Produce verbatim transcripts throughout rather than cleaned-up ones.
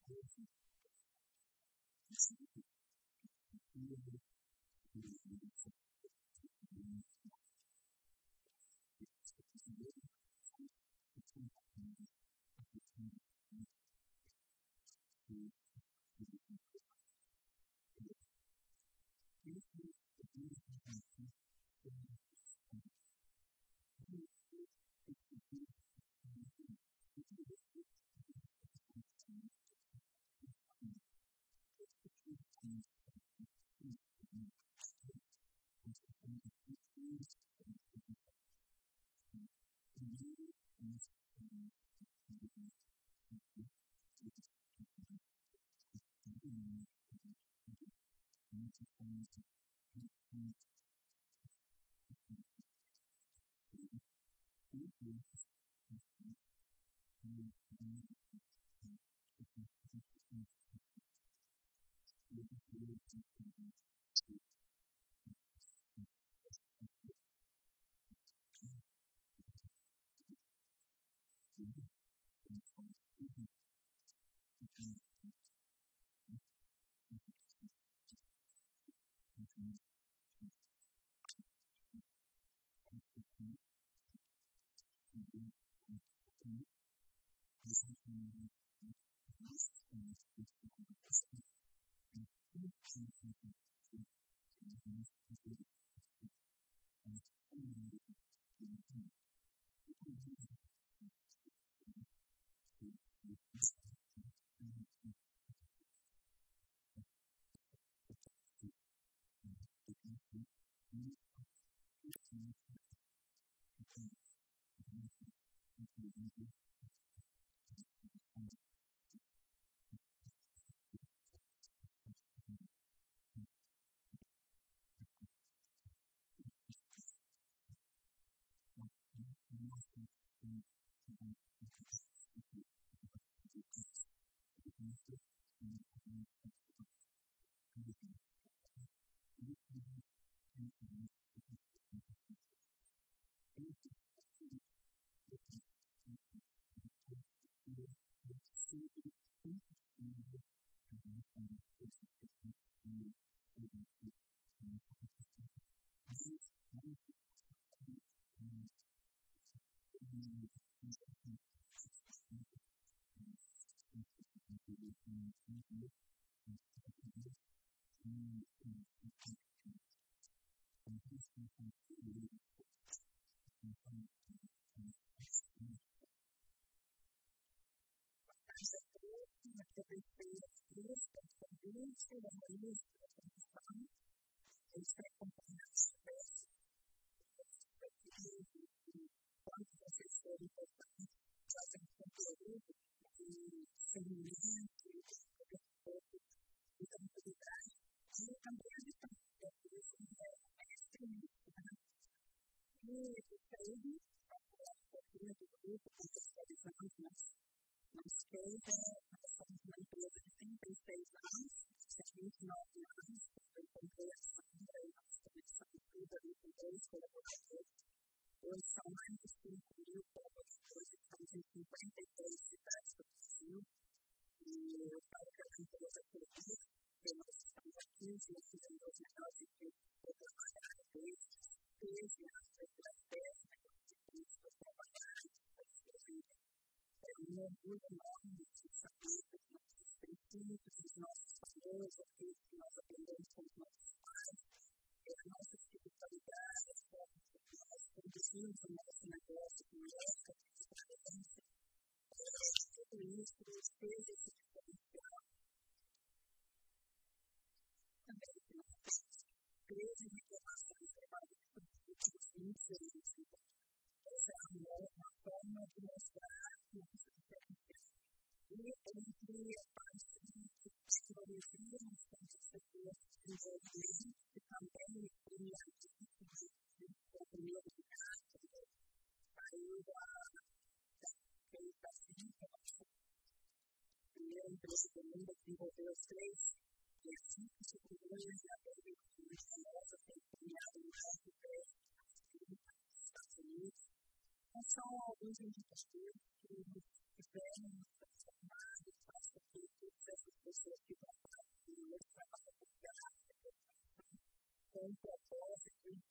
São alguns indicadores que devem transformar o espaço público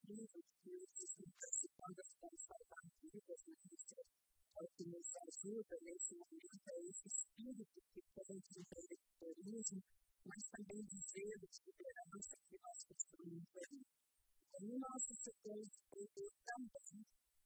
incrível que existem participando das condições ativas, né, isso é o que nos ajuda nesse momento, é esse espírito que a gente entende de turismo, mas também de zelo, de liderança que nós construímos ali. E no nosso setor de turismo também,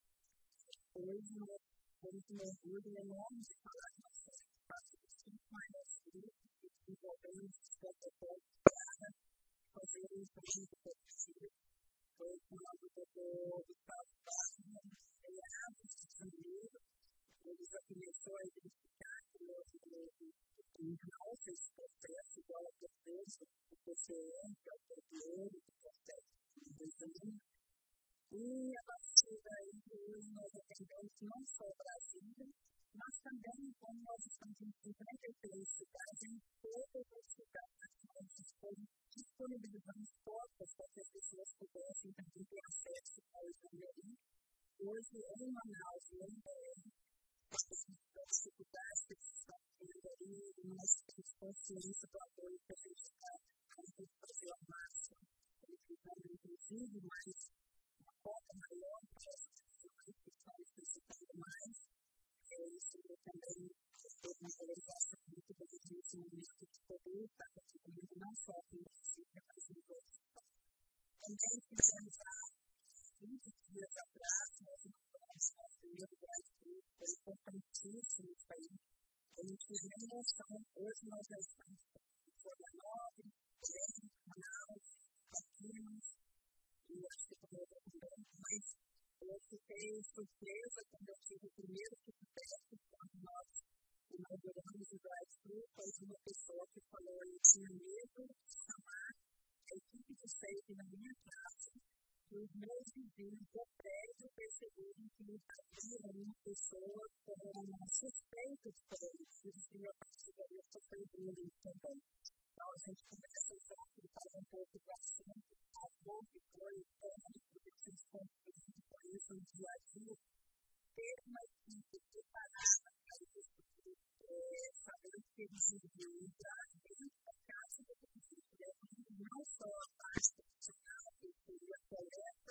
hoje nós temos um orgulho enorme de falar que nós somos parte dos cinco maiores grupos que desenvolvemos protocolos para fazer o emprego possível. Foi com o doutor Gustavo Wagner, em meados de janeiro, ele já começou a identificar que nós, esse processo, igual a processo, o P C M, que é o primeiro, o processo de desenho. E a partir daí, hoje nós atendemos não só o Brasil, mas também, como nós estamos em cinquenta e três cidades, em todas as cidades, nós disponibilizamos cotas para que as pessoas pudessem também ter acesso ao exame. Hoje, em Manaus e em Belém, as dificuldades que estão tendo ali, nós temos consciência do apoio que a gente está tentando fazer ao máximo, utilizando inclusive mais uma cota maior para as pessoas que estão necessitando mais. Isso também foi uma valorização muito grande nesse momento de poder estar contribuindo não só com o município, mas com os outros. Também fizemos há vinte dias atrás, nós encontramos o nosso primeiro Brasil, foi importantíssimo isso aí. A gente tem noção, hoje nós já estamos em Florianópolis, Belém, Manaus, Campinas, e acho que também também, mas eu fiquei surpresa quando eu tive o primeiro feedback, quando nós inauguramos o drive-thru, foi uma pessoa que falou, eu tinha medo de chamar a equipe de safe na minha casa, e os meus vizinhos do prédio perceberam que havia uma pessoa com suspeita de coronavírus, e a partir daí eu sofri bullying também. Então a gente começa a explicar um pouco do assunto, a bom que foi o tema, porque vocês estão com isso no dia a dia, ter uma equipe preparada para isso, sabendo que eles deviam entrar dentro da casa do município, levando não só a parte profissional, que seria a coleta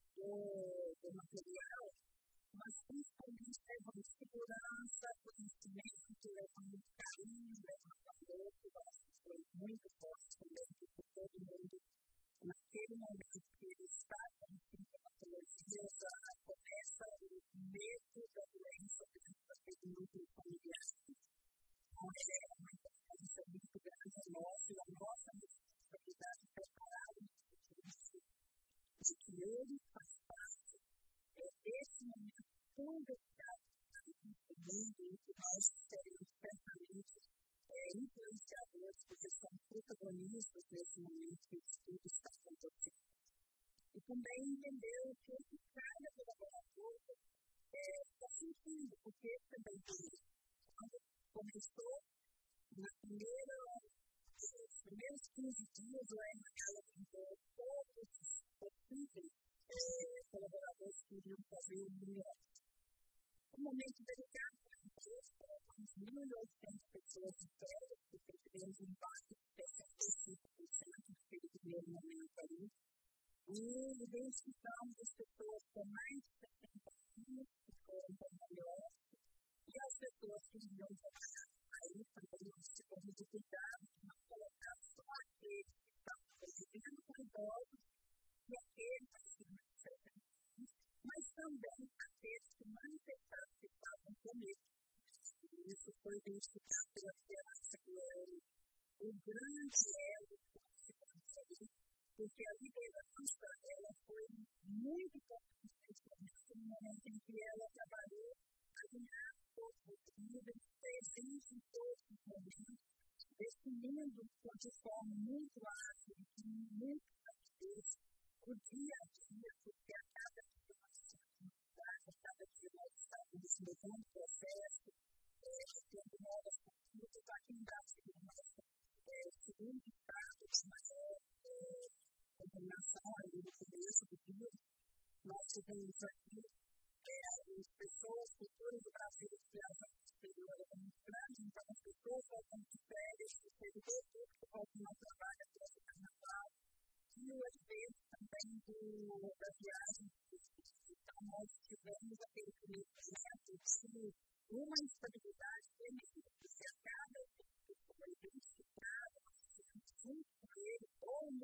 do material, mas principalmente levando segurança, conhecimento, levando carinho, levando amor, que eu acho que foi muito forte também, porque todo mundo, naquele momento que ele está com sintomatologia, já começa o medo da doença dentro daquele núcleo familiar. Então, é uma importância muito grande a nós e a nossa responsabilidade de preparar o instituto de que ele faz parte desse momento tão delicado do mundo em que nós teremos certamente influenciadores, porque são protagonistas nesse momento que isso tudo está acontecendo. E também entender o que cada colaborador está sentindo, porque também quando começou, na primeira, nos primeiros quinze dias, o R H levantou todos os possíveis colaboradores que iriam fazer o melhor. Um momento delicado para a empresa, colocamos mil e oitocentas pessoas de férias, porque tivemos um impacto de setenta e cinco por cento naquele primeiro momento ali, e identificamos as pessoas com mais de setenta anos que foram para melhor, e as pessoas que iriam trabalhar aí também nós tivemos o cuidado de não colocar só aqueles que estavam convivendo com idosos e aqueles acima de setenta anos, mas também aqueles que manifestaram que estavam com medo. Isso foi identificado pela liderança que era o grande elo que nós tivemos ali, porque a liderança ela foi muito importante nesse momento, no momento em que ela trabalhou alinhar todos os níveis, presente em todos os momentos, definindo de forma muito ágil, muito rapidez, o dia a dia, porque a cada dia nós estamos a cada dia nós estamos mudando o processo, tendo novas culturas, aqui em Brasil, o nosso segundo estado de maior contaminação ali no começo do dia, nós tivemos aqui as pessoas futuras do Brasil que viajam para o exterior é muito grande, então as pessoas voltam de férias, o servidor público volta no trabalho após o carnaval, e o evento também do, das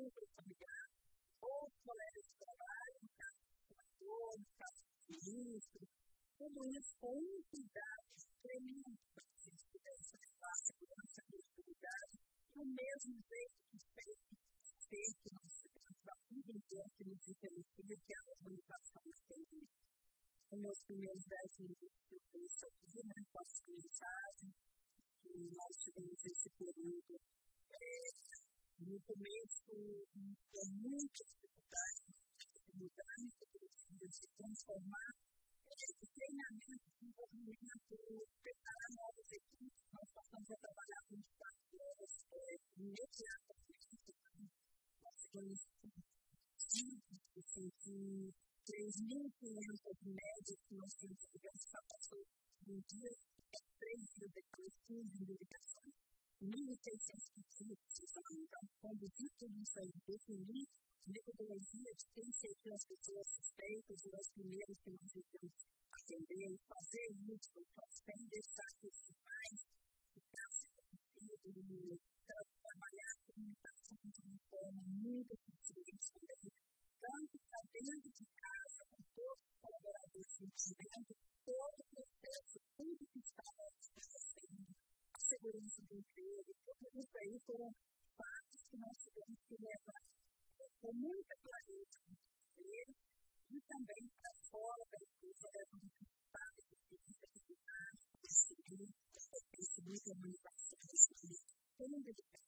núcleo familiar, ou colega de trabalho, no caso do senador, no caso do ministro, tudo isso com um cuidado tremendo para que a gente pudesse levar a segurança e a estabilidade e o mesmo jeito que fez ser que nós tivemos a vida inteira que nos diferencia, que é a organização da família. Os meus primeiros dez minutos que eu fiz aqui, né, com as mensagens, que nós tivemos esse período é, no começo com muitas dificuldades de mudar, de se transformar, de treinamento, de desenvolvimento, preparar novas equipes. Nós passamos a trabalhar vinte e quatro horas imediatamente. Nós tivemos três mil e quinhentas médias que nós tivemos que passar um dia, três dias depois, quinze mil ligações. mil e seiscentos pesquisas, então, conduzir tudo isso aí, definir metodologia de quem seriam as pessoas suspeitas e as primeiras que nós devemos atender e fazer isso, sem deixar que os pais ficassem conseguindo trabalhar a comunicação de uma forma muito eficiente também, tanto para dentro de casa, com todos os colaboradores entendendo todo o processo, tudo que estava acontecendo, a segurança do emprego, tudo isso aí foram passos que nós tivemos que levar com muita clareza e também para fora da empresa, levando resultados de efetividade, perceber, perceber que a comunicação tem um dedicado.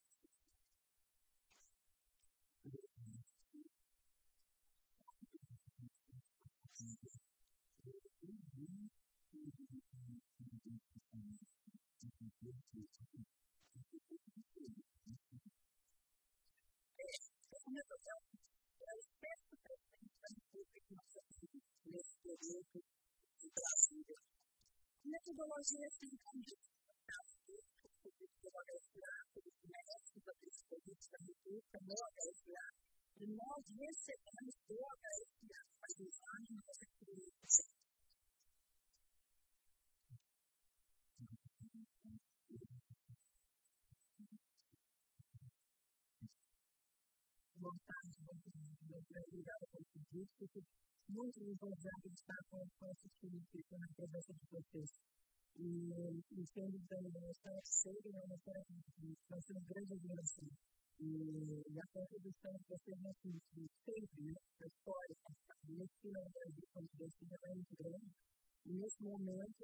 Metodologia sem caminho. E nós recebemos do H S A para o exame de nossa vontade de obrigada pelo convite, porque muito envolvendo estar com essa experiência na presença de vocês. E entendo que a história chega na história que vai ser uma grande admiração. E a contribuição que vocês vão sempre, né, a história, nesse final do Brasil, quando Deus é muito grande. E nesse momento,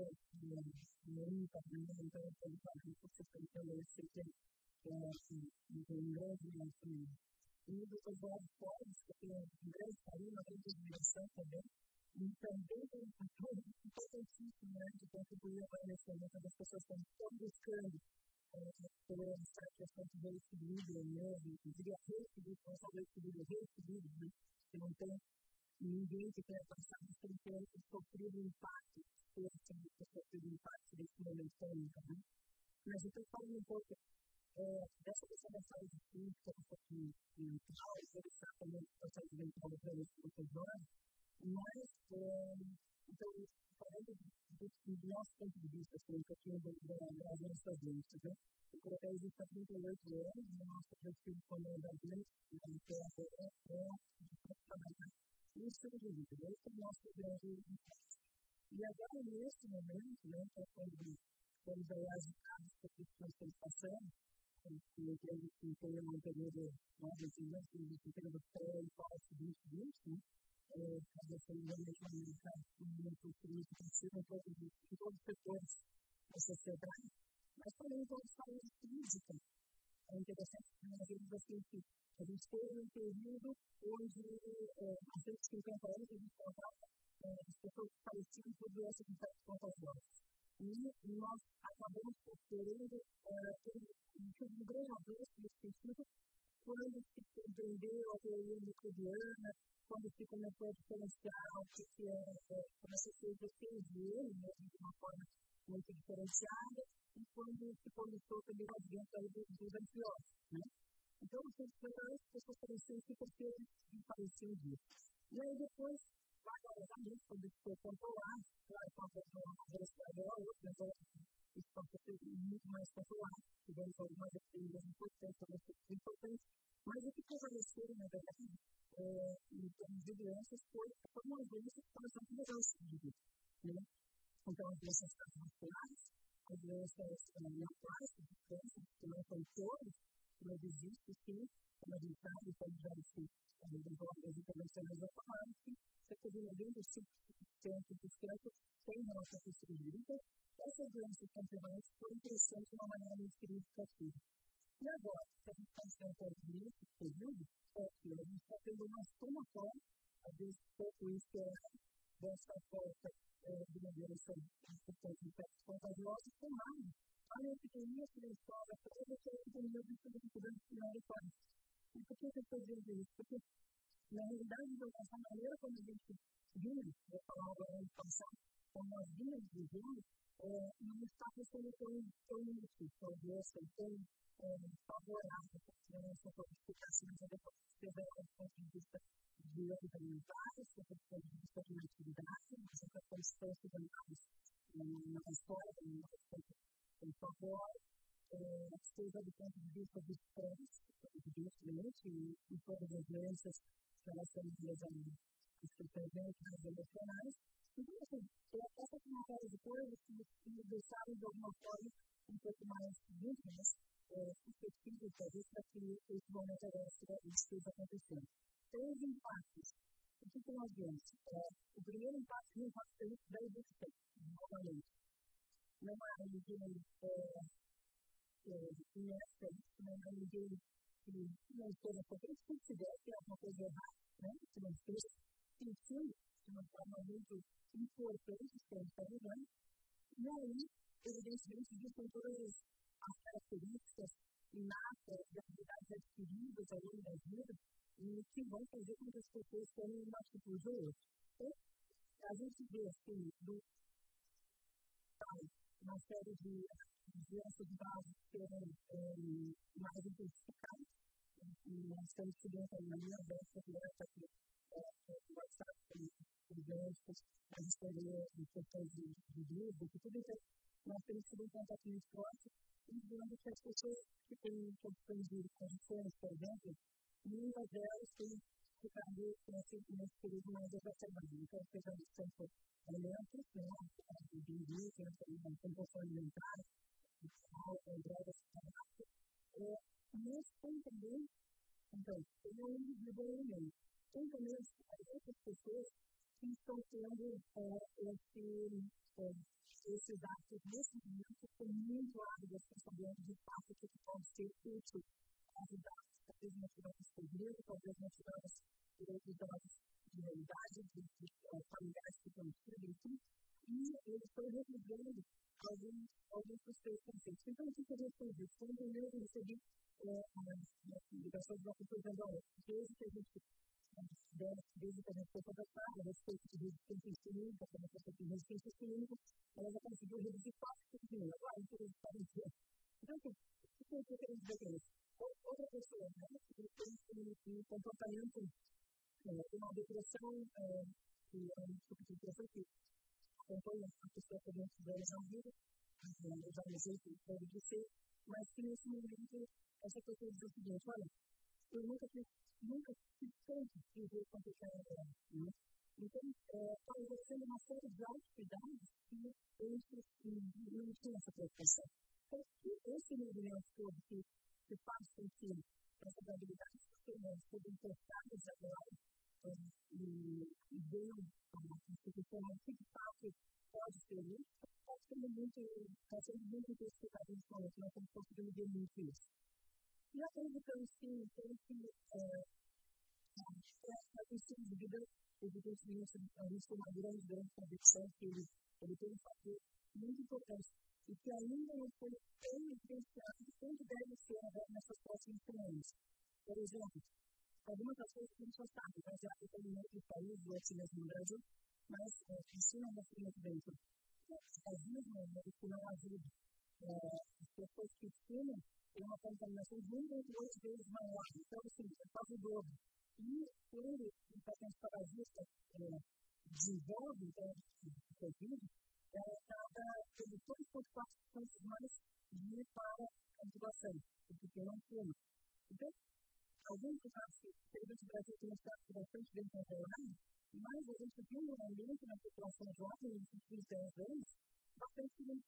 nem também, então, pelo caminho que vocês estão tendo, eu sei que é um grande conhecimento. E os novos povos, que tem um grande carinho, uma grande admiração também, e também tem um futuro importantíssimo, né, de contribuir para esse momento, as pessoas estão buscando por essa questão de reequilíbrio, né, de reequilíbrio, não só reequilíbrio, reequilíbrio, né, que não tem ninguém que tenha passado sem ter sofrido o impacto, ter sofrido o impacto desse momento único, né. Mas então, falando um pouco dessa questão da saúde física, dessa aqui mental, interessar também a saúde mental do professor, mas, então, falando do nosso ponto de vista, assim, um pouquinho das nossas lentes, né? Eu coloquei isso há trinta e oito anos, o nosso objetivo como andamento, que é a trabalhar isso de vida, esse é o nosso grande impacto. E agora, nesse momento, né, que é quando estamos aí agitados por tudo que nós estamos passando, que eu creio que tem um período mais recente, um período pré e pós-vinte vinte, né? Cada vez mais aumentar o muito possível em todos os setores da sociedade, mas também em toda a saúde física. É interessante que nós vemos assim que a gente teve um período onde há cento e cinquenta anos a gente contava as pessoas que faleciam por doenças contagiosas. E nós acabamos querendo ter um grande avanço nesse sentido quando se entendeu a teoria microbiana, quando se começou a diferenciar o que é, começou a ser defendido de uma forma muito diferenciada, e quando se começou também a dentro dos antibióticos, né? Então, os antibióticos, as pessoas pareciam que pareciam disso. E aí, depois, paralelamente, quando se foi controlar, claro, quando a velocidade era outra, então, isso pode ser muito muito mais controlado, tivemos algumas atividades importantes, algumas coisas importantes, mas o que prevaleceu, na verdade, é, em termos de doenças, foi uma doença que começou a melhorar o seguinte, né? Então, as doenças cardiovasculares, as doenças naturais, que não são todas, mas existem, sim, como a gente sabe, como já se dos órgãos internacionais já falaram, que cerca de noventa e cinco por cento tem relação com o vírus. Essas doenças são prevalentes foram crescendo de uma maneira muito significativa. E agora, se a gente está enfrentando esse período, é que a gente está tendo uma somatória, às vezes pouco isso é dessa falta de moderação de infecções contagiosas, somado a uma epidemia que vem fora, toda que é a epidemia de dificuldade final de fase. E por que eu estou dizendo isso? Porque, na realidade, a maneira como a gente vinha, vou falar agora no passado, como nós vínhamos vivendo, não está sendo tão, tão útil, talvez, tão favorável para a nossa qualificação de adequação, seja do ponto de vista de alimentários, seja do ponto de vista de atividade, mas essa questão de alimentários na história, em favor, seja do ponto de vista do estresse, evidentemente, e todas as doenças relacionadas às supervivências emocionais. Então, assim, essa é uma série de coisas que nos deixaram, de alguma forma, um pouco mais vítimas, suscetíveis, talvez, para que esse momento agora esteja acontecendo. Três impactos. O que nós vemos? O primeiro impacto é o impacto da educação, novamente. Não há ninguém nessa, não há ninguém que não esteja sofrendo, se tiver que é alguma coisa errada, né? Que não esteja sentindo de uma forma muito importante que a gente está vivendo. E aí, evidentemente, existem todas as características inatas de habilidades adquiridas ao longo da vida e que vão fazer com que as pessoas tenham uma atitude ou outra. Então, a gente vê, assim, do uma série de doenças básicas que serão mais intensificadas. E nós estamos estudando a linha dessa doença que vai estar com doenças, as histórias de questões de vida, que tudo isso nós temos tido um contato muito forte, e vendo que as pessoas que têm questões de condições, por exemplo, muitas delas têm ficado nesse período mais exacerbado. Então, seja tanto alimentos, de indígena, composição alimentar, drogas, tabaco, mas tem também, então, tem um indivíduo no meio. Tem também as outras pessoas que estão tendo esses atos nesse momento com muito áridas, sabendo de fato que pode ser útil ajudar, talvez motivadas por grupo, talvez motivadas por outros dados de realidade, de familiares que estão tido, enfim, e eles estão revisando alguns, alguns dos seus conceitos. Então, o que a gente fez? Quando eu recebi a ligação de uma pessoa dizendo, olha, desde que a gente desde que a gente foi conversada a respeito de resistência clínica, como você tem resistência clínica, ela já conseguiu reduzir quatro por cento. Agora, então, eles podem dizer. Então, o que eu quero dizer com isso? Outra pessoa, né, que tem um comportamento, uma depressão, que é um tipo de depressão que acompanha a pessoa por dentro dela já vida, já no jeito que deve de ser, mas que nesse momento essa pessoa diz o seguinte, olha, eu nunca fiz, nunca fiz tanto de ver quanto eu quero agora, né? Então, está exercendo uma série de autocuidados que antes não tinha essa preocupação. Então, esse movimento todo que, que faz com que essas habilidades sociais sejam importadas agora e, e venham a instituição que de fato pode ser isso, está sendo muito, está sendo muito intensificado nesse momento, nós estamos conseguindo ver muito isso. E a condição em si, tem que, a questão de vida, evidentemente, a gente tem uma grande, grande convicção que ele, ele tem um fator muito importante e que ainda não foi tão evidenciado quanto deve ser nessas próximas semanas. Por exemplo, algumas das coisas que a gente já sabe, mas já que tem em outros países, ou assim mesmo no Brasil, mas ensinam bastante dentro. As mesmas que não ajudam, as pessoas que ensinam têm uma contaminação de um vírgula oito vezes maior. Então, assim, é quase o dobro. E quando o paciente parasita desenvolve o Covid, ela acaba tendo dois vírgula quatro por cento mais de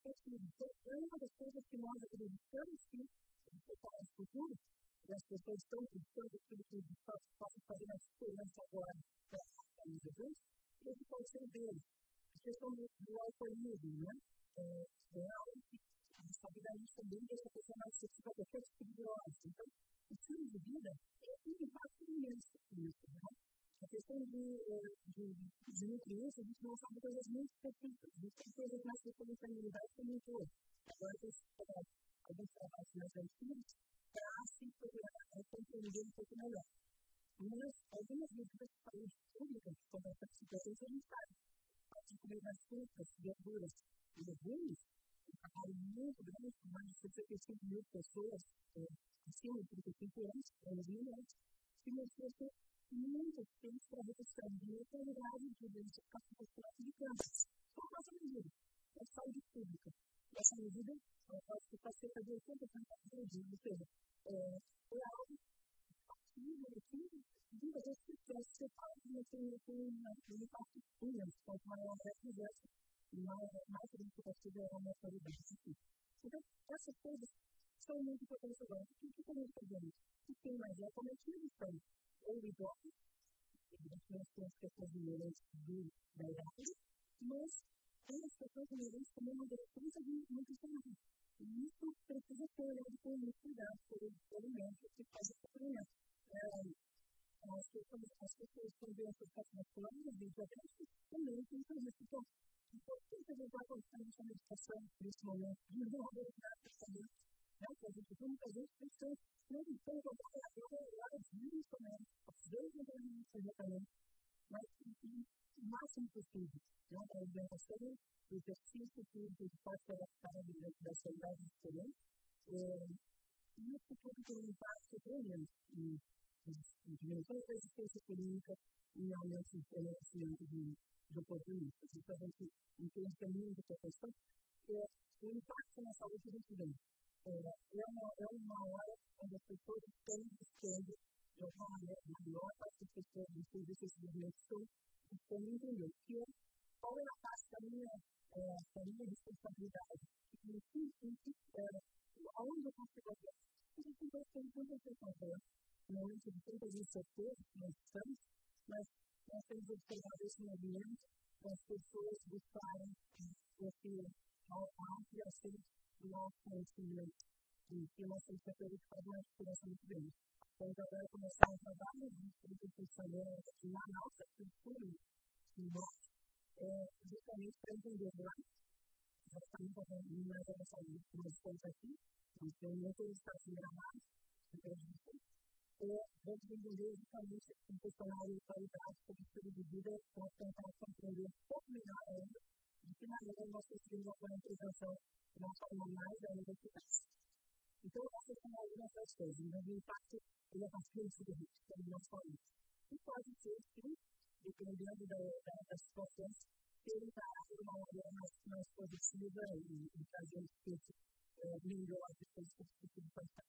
perspectiva. Então, é uma das coisas que nós acreditamos que, no futuro, e as pessoas estão buscando aquilo que possa fazer a diferença agora para a Jesus, esse pode ser dele. A questão do, do alcoolismo, né? É, é algo que a sabedoria também deixa a pessoa mais sensível a qualquer tipo de violência. Então, o estilo de vida é um impacto imenso nisso, né? A questão de, de, de nutrientes, a gente não sabe coisas muito específicas. A gente tem coisas mais de familiaridade como um todo. Agora, alguns trabalhos mais antigos, para assim compreender um pouco melhor. Mas, algumas medidas de saúde pública, que são bastante importantes, a gente sabe. Pode comer mais frutas, verduras e legumes, um trabalho muito grande, com mais de sessenta e cinco mil pessoas acima de trinta e cinco anos, anos milhões, que mostrou que muitas têm para reduzir a mortalidade de doenças cardiovasculares de câncer. Só com essa medida, é saúde pública. Essa medida pode ficar cerca de oitenta por cento da medida, ou seja, é algo possível aqui, muitas vezes que pode ser parte de um impacto imenso, quanto maior é a diversa, mais significativa é a mortalidade. Então, essas coisas são muito importantes agora. O que estamos fazendo? O que tem mais é cometido são ou idosos, evidentemente tem as questões inerentes da idade, mas tem as questões inerentes também uma adolescência de nutricionais. E isso precisa ser olhado com muito cuidado pelo alimento que faz esse alimento. As pessoas com doenças cardiovasculares e diabéticas também têm que fazer isso. Então, importante a gente vai colocar essa medicação nesse momento de uma habilidade de saber. Né, que a gente tem muita gente que tem não tem trabalho agora disso, né? Às vezes não tem muito tratamento, mas o máximo possível, né? A alimentação, o exercício que a gente pode ser adaptado dentro dessa idade diferente, e isso tudo tem um impacto tremendo em diminuição da resistência clínica e aumento de financiamento de oportunistas. Então, a gente entende que é muito importante. O impacto na saúde a gente vê. É uma, é uma hora onde as pessoas estão buscando, de alguma maneira, a maior parte das pessoas do serviço de desenvolvimento estão entendendo que qual é a parte da minha, é, da minha responsabilidade, em que, em que, é, aonde eu consigo fazer. A gente não tem tanta questão, no momento de tantas incertezas que nós estamos, mas nós temos observado esse movimento das pessoas buscarem esse ampliação do nosso conhecimento e que nós temos que acreditar uma diferença muito grande. Então, agora começar um trabalho de institucional aqui na nossa cultura, justamente para entender lá, já estamos fazendo mais avançado nos pontos aqui, então tem muitos espaços gravados, vamos entender justamente um questionário de qualidade sobre o estilo de vida para tentar compreender um pouco melhor ainda de que maneira nós conseguimos uma monitorização de uma forma mais ainda eficaz. Então, essas são algumas das coisas. Então, o impacto ele é bastante risco, como nós falamos. E pode ser, sim, dependendo da, da, das situações, ter encarado de uma maneira mais, mais positiva e, e fazer um efeito melhor depois do que tudo pode estar.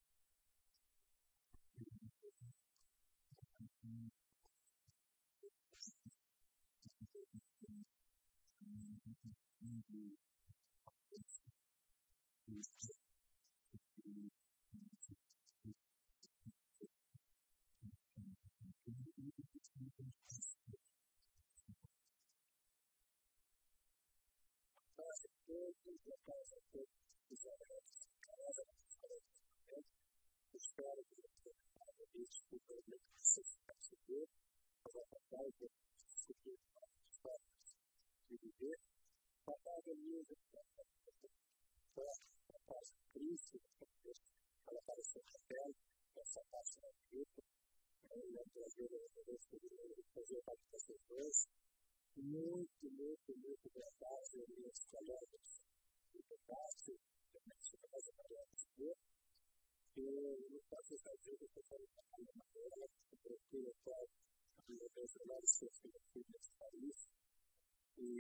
Muito, muito, muito agradável aos meus colegas do debate, também sobre as avaliações de ver, que no caso da vida que eu falei da minha maneira, que eu procuro qual a minha vez de análise que eu fiz nesse país, e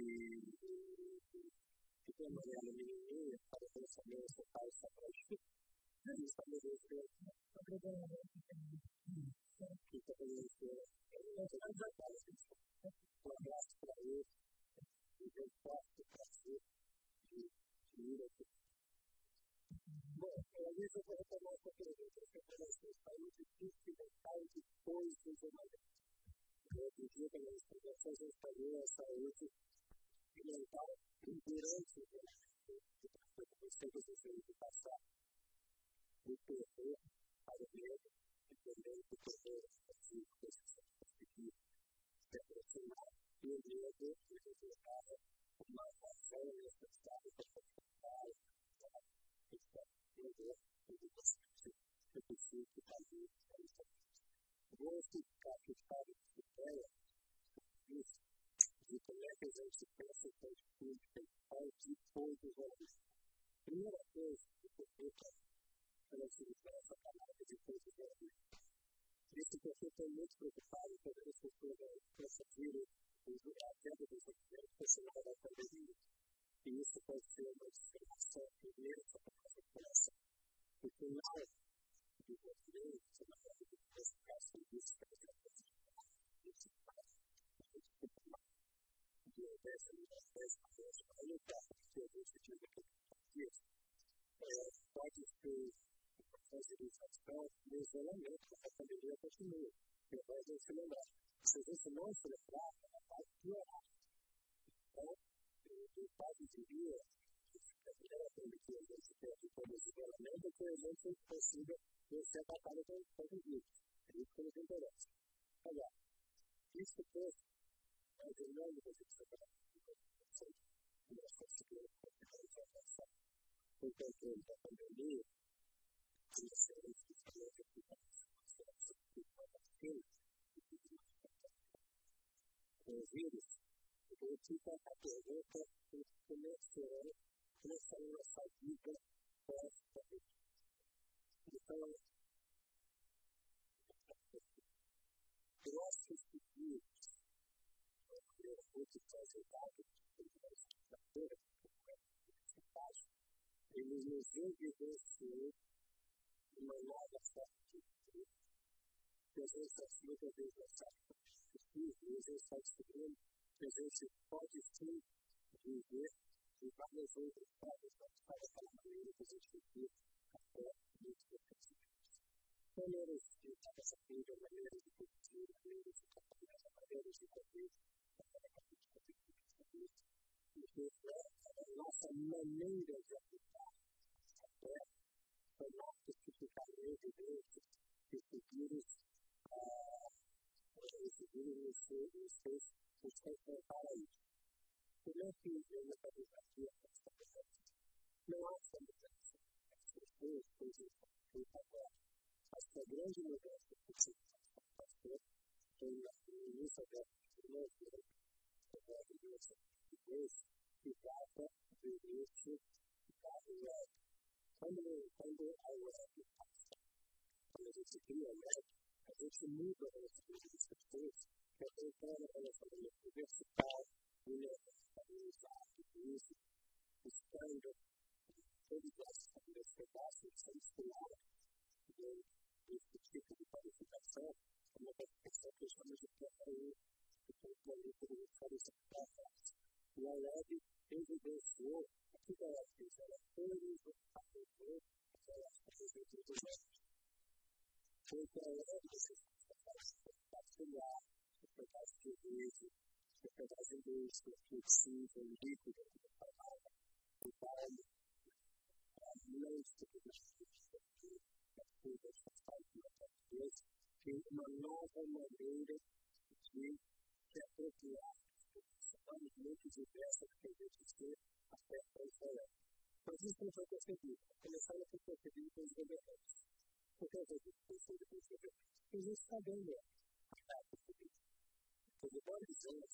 que tem uma maneira menininha, para o pensamento do seu pai está para isso, e isso é uma vez que eu estou agregando que também eu estou mais um abraço para ele, e eu posso fazer de Bom, às vezes eu vou retomar essa pergunta. Você falou assim, saiu difícil mental depois do jornalismo. Outro dia, quando as conversações eu falei, a saúde mental durante o jornalismo. Você precisa de passar o perder para o medo e também o perder ativo que você conseguir se aproximar do medo e resultar uma ação necessária para facilitar eu preciso que fazer isso. Vou ficar fixado nessa ideia de como é que a gente pensa em atitude principal depois do jornalismo. Primeira coisa que eu vou para utilizar essa palavra depois do jornalismo. Isso porque eu estou muito preocupado com as pessoas conseguirem a queda dos alimentos por sinal da pandemia. E isso pode ser uma discriminação imensa para a nossa população. No final do brasileiro, você vai ver que esse caso tem visto que a gente vai fazer esse caso. A gente tem que falar de dessa liberdade, mas a luta que a gente tive aqui no dias pode ser uma sensibilização do isolamento que a pandemia continua. E vai se lembrar. Se a gente não se lembrar, ela vai piorar. Então, o caso de dia, a primeira coisa que a gente quer de todo esse isolamento é que a gente consiga vencer a batalha contra o vírus. É isso que nos interessa. Agora, isso tudo é o dinâmico que a gente vai fazer. Nós conseguimos avançar com o controle da pandemia, e a ciência que falou que a gente vai fazer com o vírus, eu tive a pergunta como é que será começar a nossa vida pós-pandemia. Então, eu acho que esse vírus, a primeira coisa que foi ajudado pela sexta-feira, ele nos evidenciou uma nova forma de vida, que a gente muitas vezes não sabe possível, e a gente está descobrindo que a gente pode sim viver de várias outras formas, mas para aquela maneira que a gente vive até muito difícil. Maneiras de estar essa vida, maneiras de produzir, maneiras de trabalhar, maneiras de comer, porque a nossa maneira de aplicar a terra foi mais especificamente evidente que esse vírus esse vírus nos fez nos confrontar a isso. Como é que eu me estabilizaria essa mudança? Não há essa mudança. Essas duas coisas que eu agora. Acho que a grande mudança que se passou foi no início da tecnologia, da tecnologia de Deus, que data do início da web. Quando, quando a web passa, quando a gente cria a web, a gente muda a relação das pessoas, que é voltando a relação universitária, universidade, isso, buscando todos esses pedaços que são escolares desse tipo de qualificação, é uma qualificação que chamamos de P R U, que foi o plano de qualificação. E a web evidenciou que a web fez ela todos os fatores, ela fez o que eu foi que a web compartilhar o pedaço de vídeo, o pedaço de indústria, flexível, líquido, que falava, o palmo, a música que nós temos coisas faz na português, tem uma nova maneira de se apropriar das muito diversas que a gente tem até para o celular. Mas isso não foi percebido. Começaram a ser percebido pelos governantes. Por que eu disse que isso foi percebido? Porque a gente está vendo a parte percebida. Porque vários anos,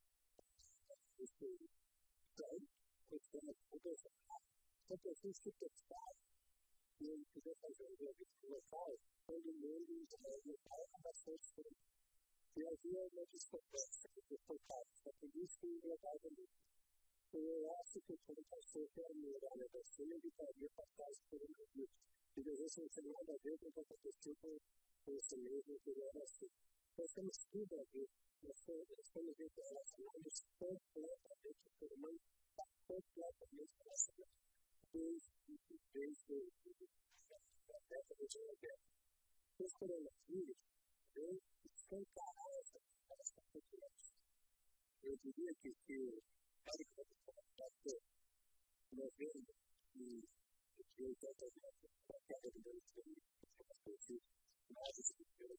isso tem, questão de mudança. São pessoas que pensaram que ele podia fazer um serviço local, todo mundo local é bastante tempo. E havia uma discrepância entre o caso da política e o global da luta. Eu acho que quando o pastor quer melhorar a negócio, ele evitaria passagem por um momento. E às vezes não tem nada a ver com o que aconteceu com esse mesmo que ele era assim. Nós temos tudo a ver. Nós estamos relacionados completamente, o ser humano está completamente relacionado. Desde desde a década de noventa. Os coronavírus vêm escancarar essa possibilidade. Eu diria que se até novembro de oitenta e nove, a queda de dois mil e mais de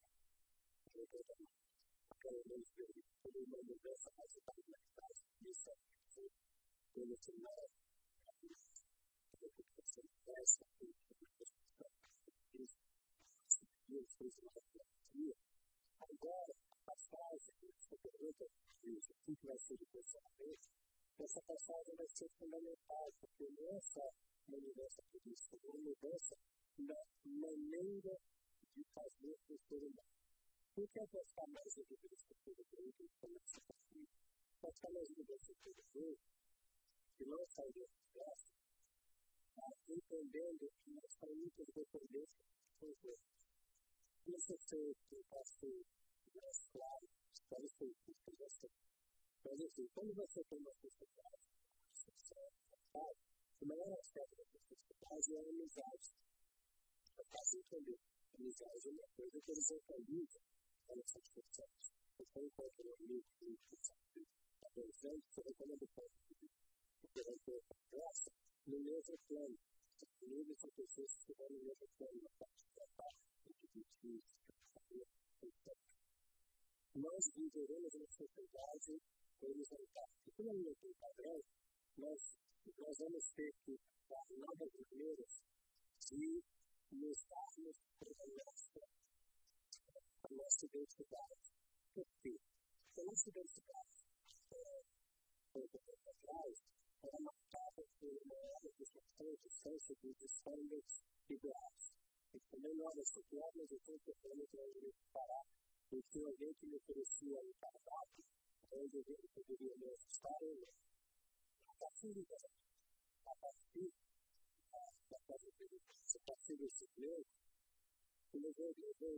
aquela dois mil foi uma mudança mais radical nisso foi evolucionar a recuperação dessa e os fez agora a passagem essa pergunta diz o que vai ser de pensamento essa passagem vai ser fundamental porque nessa mudança política uma mudança na maneira de fazer o ser humano. Por que apostar mais em mudança política e começar a fazer? Apostar mais em mudança política que não sai desse processo, entendendo que nós saímos de dependência dos outros. Isso é que passo mais claro, pode ser que você mas enfim, quando você tem uma sociedade, o maior aspecto da sociedade é a amizade. É fácil entender. A amizade é uma coisa que eles localizam a nossa sociedade. Você encontra um amigo que há dois anos, você vai tomar do ponto de vista. Você vai ter uma conversa no mesmo plano. Comigo são pessoas que estão no mesmo plano, na parte de trabalho, no que nós viveremos uma sociedade horizontal. E como não tem padrão, nós, nós vamos ter que dar novas maneiras de nos darmos a nossa, a nossa identidade. Por quê? A nossa identidade, pouco tempo atrás, era marcada por uma legislação de distância dos estándares iguais. E também novas formas de comportamento que eu ia parar. Eu tinha alguém que me oferecia um cardápio onde eu poderia me ajustar ou não. A partir de a partir da casa dele, a partir desse meio, eu vou ver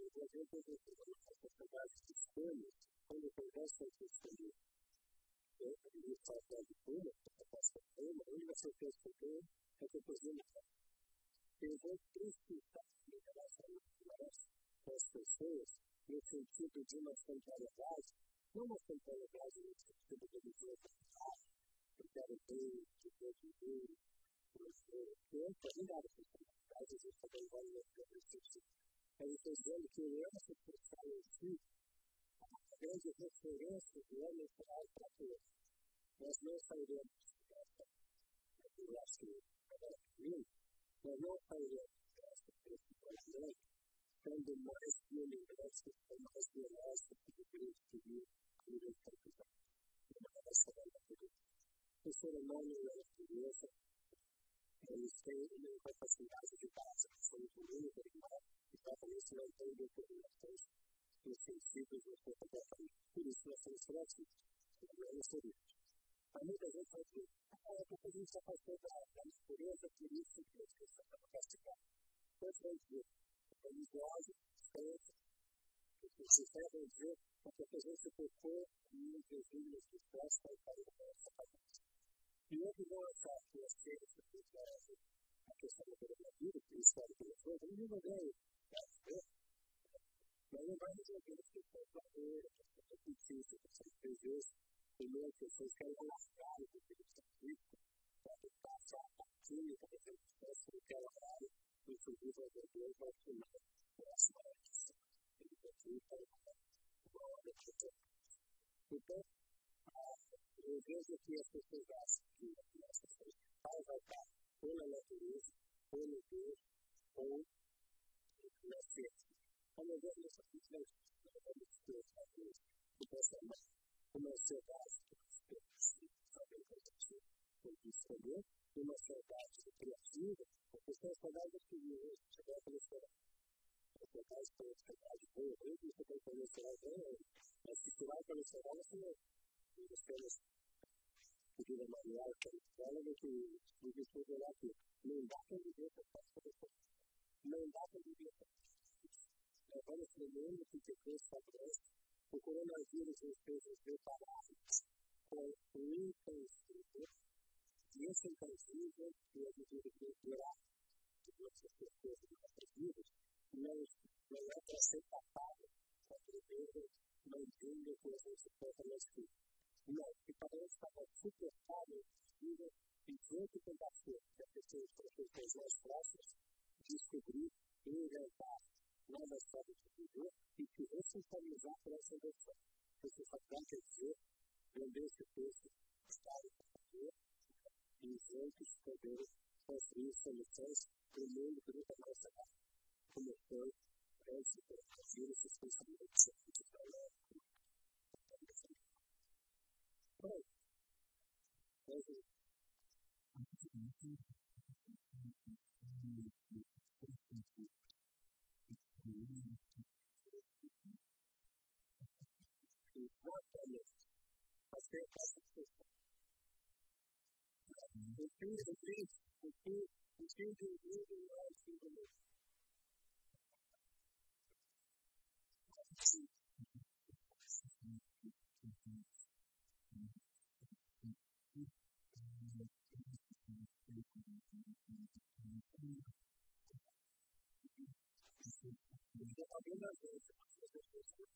a sociedade de escolha, quando eu converso com a escolha, eu vou falar de uma, eu faço de uma, onde você quer escolher, é que eu estou nada. Eu vou precisar me relacionar com as pessoas no sentido de uma centralidade, não uma centralidade no sentido de dizer que eu quero ver, que eu quero ver, que eu quero dar a centralidade, a gente também vai no sentido. Mas eu estou dizendo que o essa pessoa em si, a grande referência do homem natural para todos. Nós não sairemos dessa, eu acho que é nós não sairemos dessa principalmente sendo mais biológico ou mais biológico que o grande civil a nível de capital. Uma relação da natureza. O ser humano e a natureza, eles têm uma capacidade de base, são muito animal, e para isso não tem determinações insensíveis no seu comportamento. Por isso nós somos próximos, não é seria. Há muita gente vai dizer, ah, porque a gente já passou da natureza, por isso que a gente está capacitado. Pois vai dizer, religiosa, ciência, que se devem dizer que a gente tocou em desígnios de festa e para o nosso país. E outros vão achar que a ciência que traz a questão da coronavírus, que isso é o que eu sou, não me ganho, pode ser, mas não vai resolver as questões da dor, a questão da justiça, a questão das pessoas, e as pessoas querem alascar o que eles estão vivendo, para tentar achar a química da pessoa que quer alargar o seu desenvolvedor vai tomar essa questão. Ele vai ter uma hora de tempo. Então, eu vejo que as pessoas acham que essa sociedade vai estar ou na natureza, ou no Deus, ou na ciência. Como eu vejo nessa sociedade, nós vamos ter a Deus, que possa amar uma sociedade que nós sabemos que tem que escolher, uma sociedade criativa, porque são sociedades que hoje chegaram a esperar. A sociedade que tem sociedade boa, eu que você tem que conhecer alguém, mas se tirar para esperar, você não temos que a manual que ele fala do que o discurso lá aqui. Não dá para viver com essa pessoa. Não dá para viver com essa pessoa. Nós vamos primeiro que depois favorece. O coronavírus nos fez nos preparar com o intensível. E esse intensível, que na medida que durar essas pessoas nas nossas vidas, não, não é para ser tapado, para que Deus não entenda que a gente possa mais ser. Não, que para nós estava suportável, e junto com a pessoa, que as pessoas mais próximas, descobrir, inventar novas formas de viver e se responsabilizar por essa invenção. Você só pode dizer, vender esse texto, estar para fazer, e juntos poder construir soluções para o mundo que nunca mais será como foi antes de produzir esses pensamentos que estão lá. Bom, hoje, exatamente, fazer essa questão. O fim do fim, o fim, o fim do mundo não é o fim do mundo. Algumas vezes, as pessoas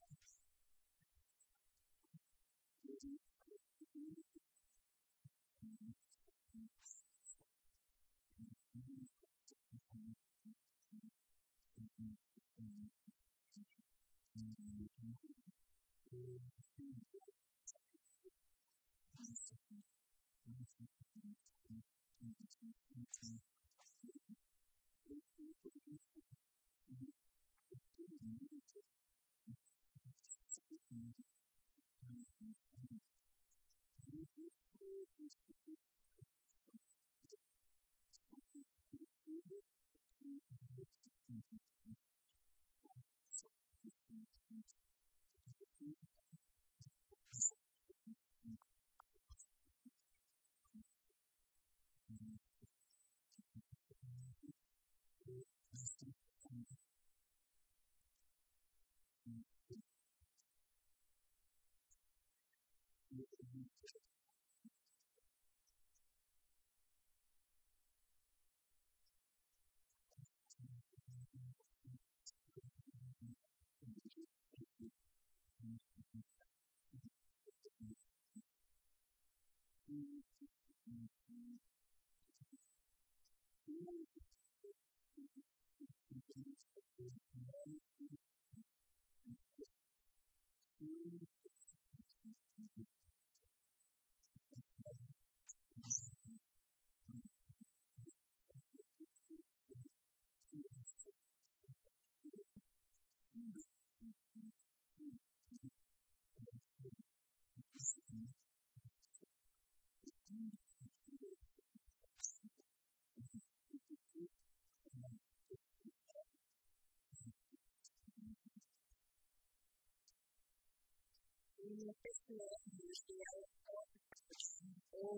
ou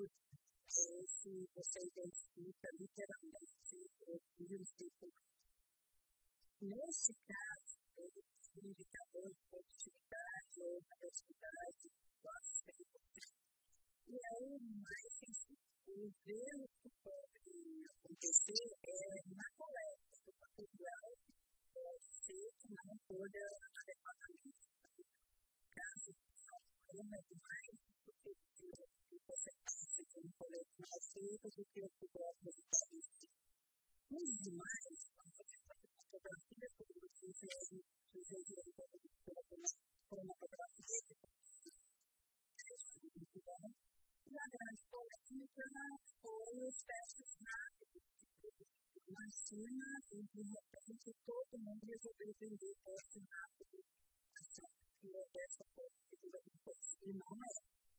se você identifica literalmente o vírus de nesse caso, o indicador de produtividade ou produtividade quase cem por cento. E aí, mais sensível, ver o que pode acontecer é na coleta do material, pode ser que não colha adequadamente. Caso não é demais, porque você tem um colete mais cedo do que o que pode resultar disso. Muito demais, quando você faz uma fotografia, como você fez uma fotografia de muito bom. E a grande polêmica foi os testes rápidos, na China, e de repente todo mundo resolveu vender testes rápidos, achando que essa política e não é.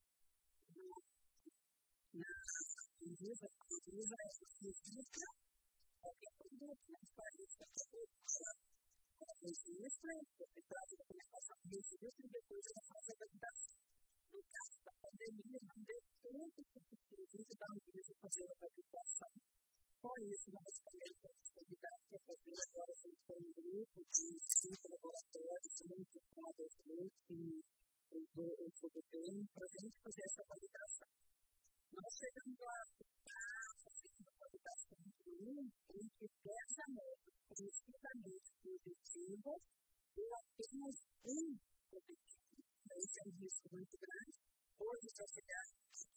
Na Anvisa, a Anvisa registra qualquer produto nesse país, ela registra, você traz a documentação do registro e depois ela faz a validação. No caso da pandemia, não deu tempo para o serviço da Anvisa fazer a validação. Por isso, nós também temos convidados para fazer agora um grupo de cinco laboratórios, muito fodas, muito o governo, para a gente fazer essa validação. Nós chegamos lá, a validação em que pensamento exclusivamente positivo e apenas um positivo. Esse é um risco muito grande. Hoje, a sociedade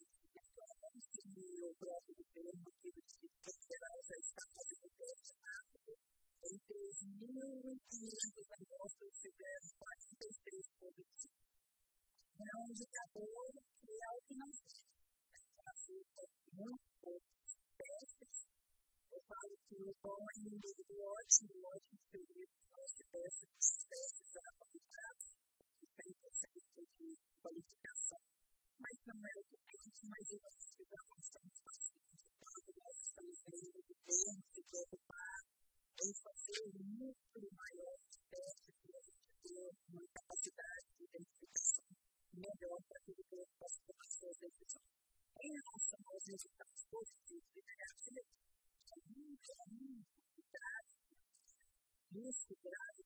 e o próprio governo aqui do Distrito Federal já está fazendo teste rápido. Em três mil e quinhentos negócios tiveram quarenta e seis positivos. É um indicador que é o que nós temos. Muito poucos testes. Eu falo que o bom é um ótimo, ótimo período que nós tivéssemos testes aplicados, cem por cento de qualificação. Mas não é o que temos, mas nós precisamos estar participando, nós estamos vendo o governo se preocupar em fazer um número maior de testes para a gente ter uma capacidade de identificação melhor para que o governo possa tomar suas decisões. Em relação aos resultados positivos e negativos, é muito, é muito grave, muito grave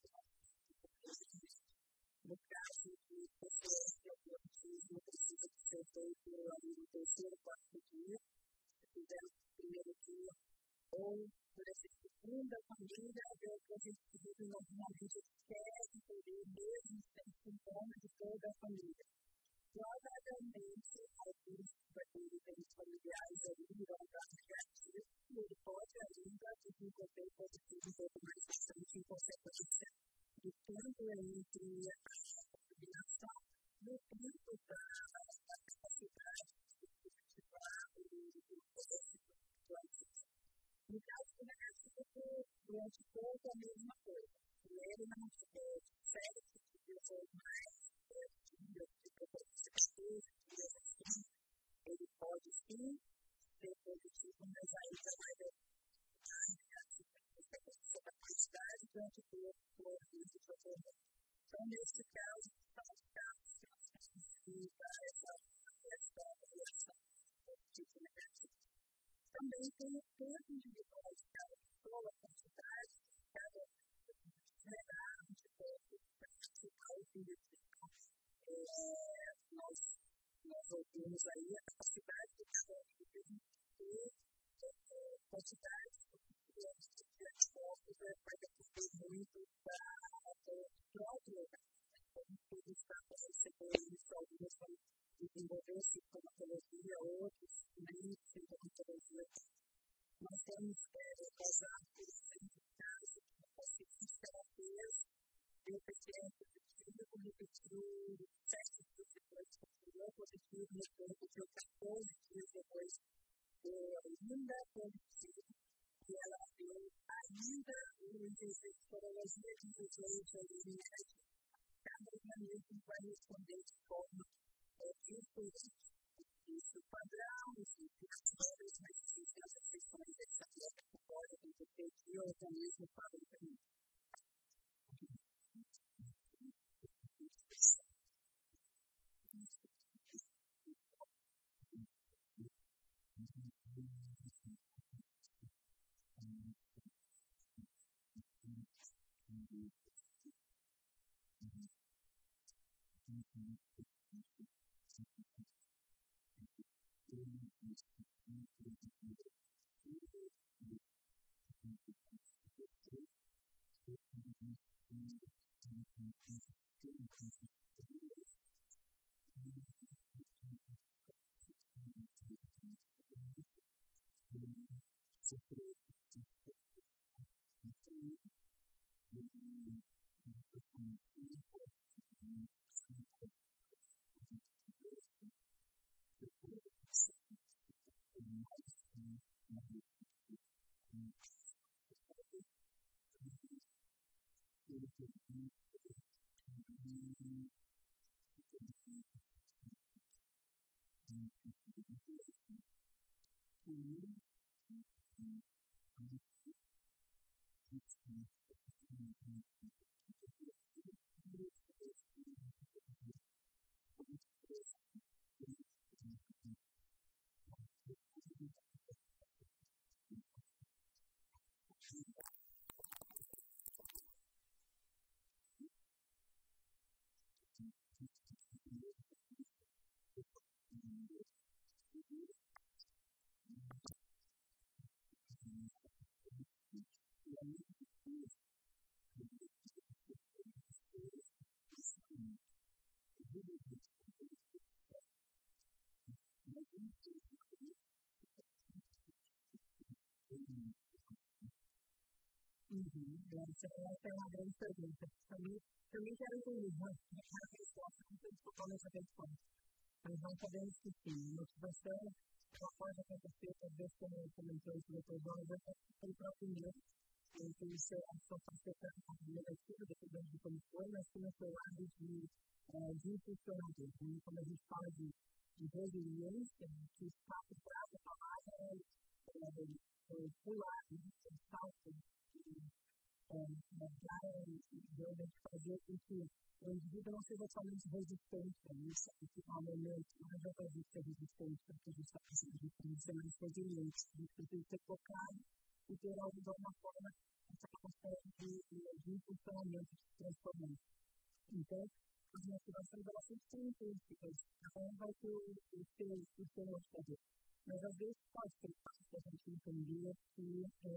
no caso de pessoas que o autismo precisa ser feito ali no terceiro, quarto dia, se fizer no primeiro dia, ou por essa segunda família, a gente vive normalmente quer entender mesmo sem sintomas de toda a família. Provavelmente, alguns daqueles familiares ali irão dar negativo e ele pode ainda desenvolver positivo um pouco mais bastante em consequência do tempo entre a combinação e o tempo da capacidade de cultivar o positivo do autismo. No caso do negativo, durante todo a mesma coisa. Se ele não tiver sete dias ou mais, ele pode sim ser positivo, mas aí já vai ver a negativa da quantidade durante todo o organismo do organismo. Então, nesse caso, são os casos que nós temos que dar essa avaliação positivo e negativo. Também tem o tempo individual de cada pessoa, a quantidade de cada gerar anticorpos para participar do indivíduo. Nós, nós ouvimos aí a capacidade de cada organismo ter quantidade de anticorpos vai depender muito do próprio organismo. Como tudo está para receber isso, alguns vão desenvolver sintomatologia, outros nem sintomatologia. Nós temos usado, por exemplo, casos de pacientes terapias de P T M positivo, repetiu sete dias depois, continuou positivo, repetiu quatorze dias depois, deu ainda positivo, e ela deu ainda um exercício de sorologia de desejo ali negativo. Cada organismo vai responder de forma diferente. Isso padrão, isso indicadores, mas existem as exceções dessa dieta que podem acontecer que o organismo fala diferente. Essa é uma grande pergunta. Também, também quero entender, a resposta não tem totalmente a resposta. Mas não podemos esquecer, motivação, ela pode acontecer, talvez, como eu comentei com o doutor Jorge, pelo próprio medo. Então, isso é a sua faceta negativa, dependendo de como for, mas tem o seu lado de, de impulsionador. Quando a gente fala de, de resiliência, que está por trás da palavra é pular, é salto, de fazer com que o indivíduo não seja somente resistente a isso, que há um momento, não adianta a gente ser resistente, porque a gente está precisando de ser mais resiliente, a gente precisa ser focado e ter algo de alguma forma essa capacidade de, de, de impulsionamento, de transformação. Então, as motivações elas sempre são intrínsecas, cada um vai ter o seu, o seu motivador. Mas às vezes pode ser fácil a gente entender que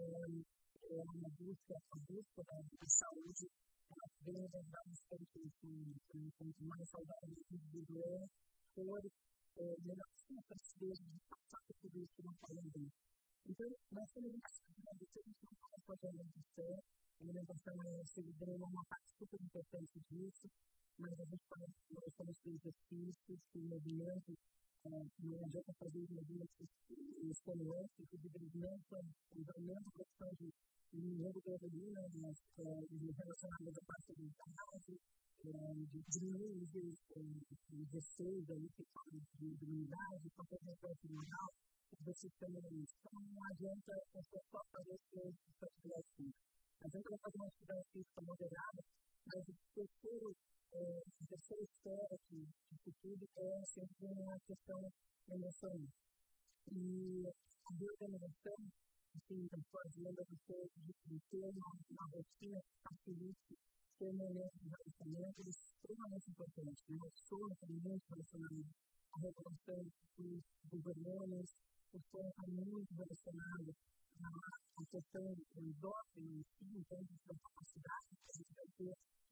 é uma busca, a busca da, da saúde, ela vem das várias quanto mais saudável o indivíduo é, por melhor capacidade de passar por tudo isso que não fala bem. Então, nós temos uma capacidade de ter uma coisa de alimentação, a alimentação é uma parte super importante disso, mas a gente fala, nós estamos com exercícios, com movimento, não adianta fazer os movimentos estimulantes, inclusive eles não aumentam a questão de nível de gasolina, relacionadas à parte do trabalho, diminuir os receios ali que falam de imunidade, qualquer reflexo hormonal, você também. Então, não adianta você só fazer essa atividade. Adianta fazer uma atividade física moderada, mas o terceiro a terceira esfera disso tudo é sempre uma questão emocional. E a reorganização, assim, fazendo você de ter uma, uma rotina que facilite ter momentos de relacionamento, é extremamente importante. O sono é muito relacionado à regulação dos hormônios, o sono está muito relacionado à questão do endócrino, então, da capacidade que a gente vai ter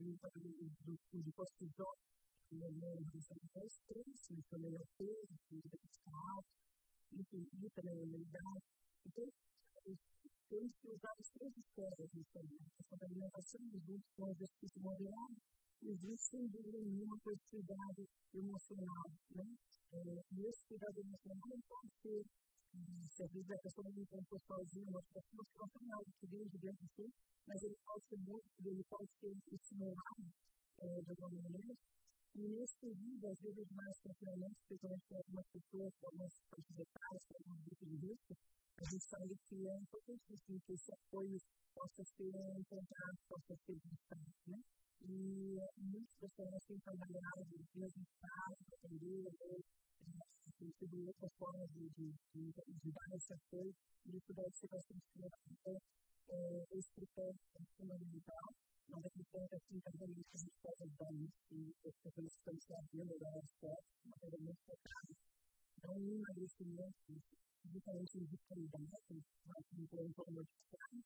de cortisol, que é o estresse, mas também é o peso, que é o enfim, e também a imunidade. Então, temos que usar as três esferas nisso aí. A questão da alimentação, junto com o exercício moderado, existe, sem dúvida nenhuma, com esse cuidado emocional. Né? E esse cuidado emocional não pode ser, se às vezes a pessoa não encontrou sozinha, mas a motivação é algo que vem de dentro de si, mas ele pode ser muito, ele pode ser estimulado de alguma maneira. E nesse período, às vezes, mais tranquilamente, principalmente com algumas pessoas, com algumas partes etárias, com algum grupo de risco, a gente sabe que é importantíssimo que esse apoio possa ser encontrado, possa ser buscado, né? E muitas pessoas têm trabalhado mesmo em casa, para atender, ou tem sido outras formas de, de, de, de dar esse apoio, e isso deve ser bastante fundamental. Então, esse critério é fundamental. Mas a questão é que, obviamente, a gente pode ajudar isso e as pessoas que estão se abrindo a dar resposta de uma maneira muito focada. Então, um emagrecimento, justamente em vitalidade, vai se implementar modificado.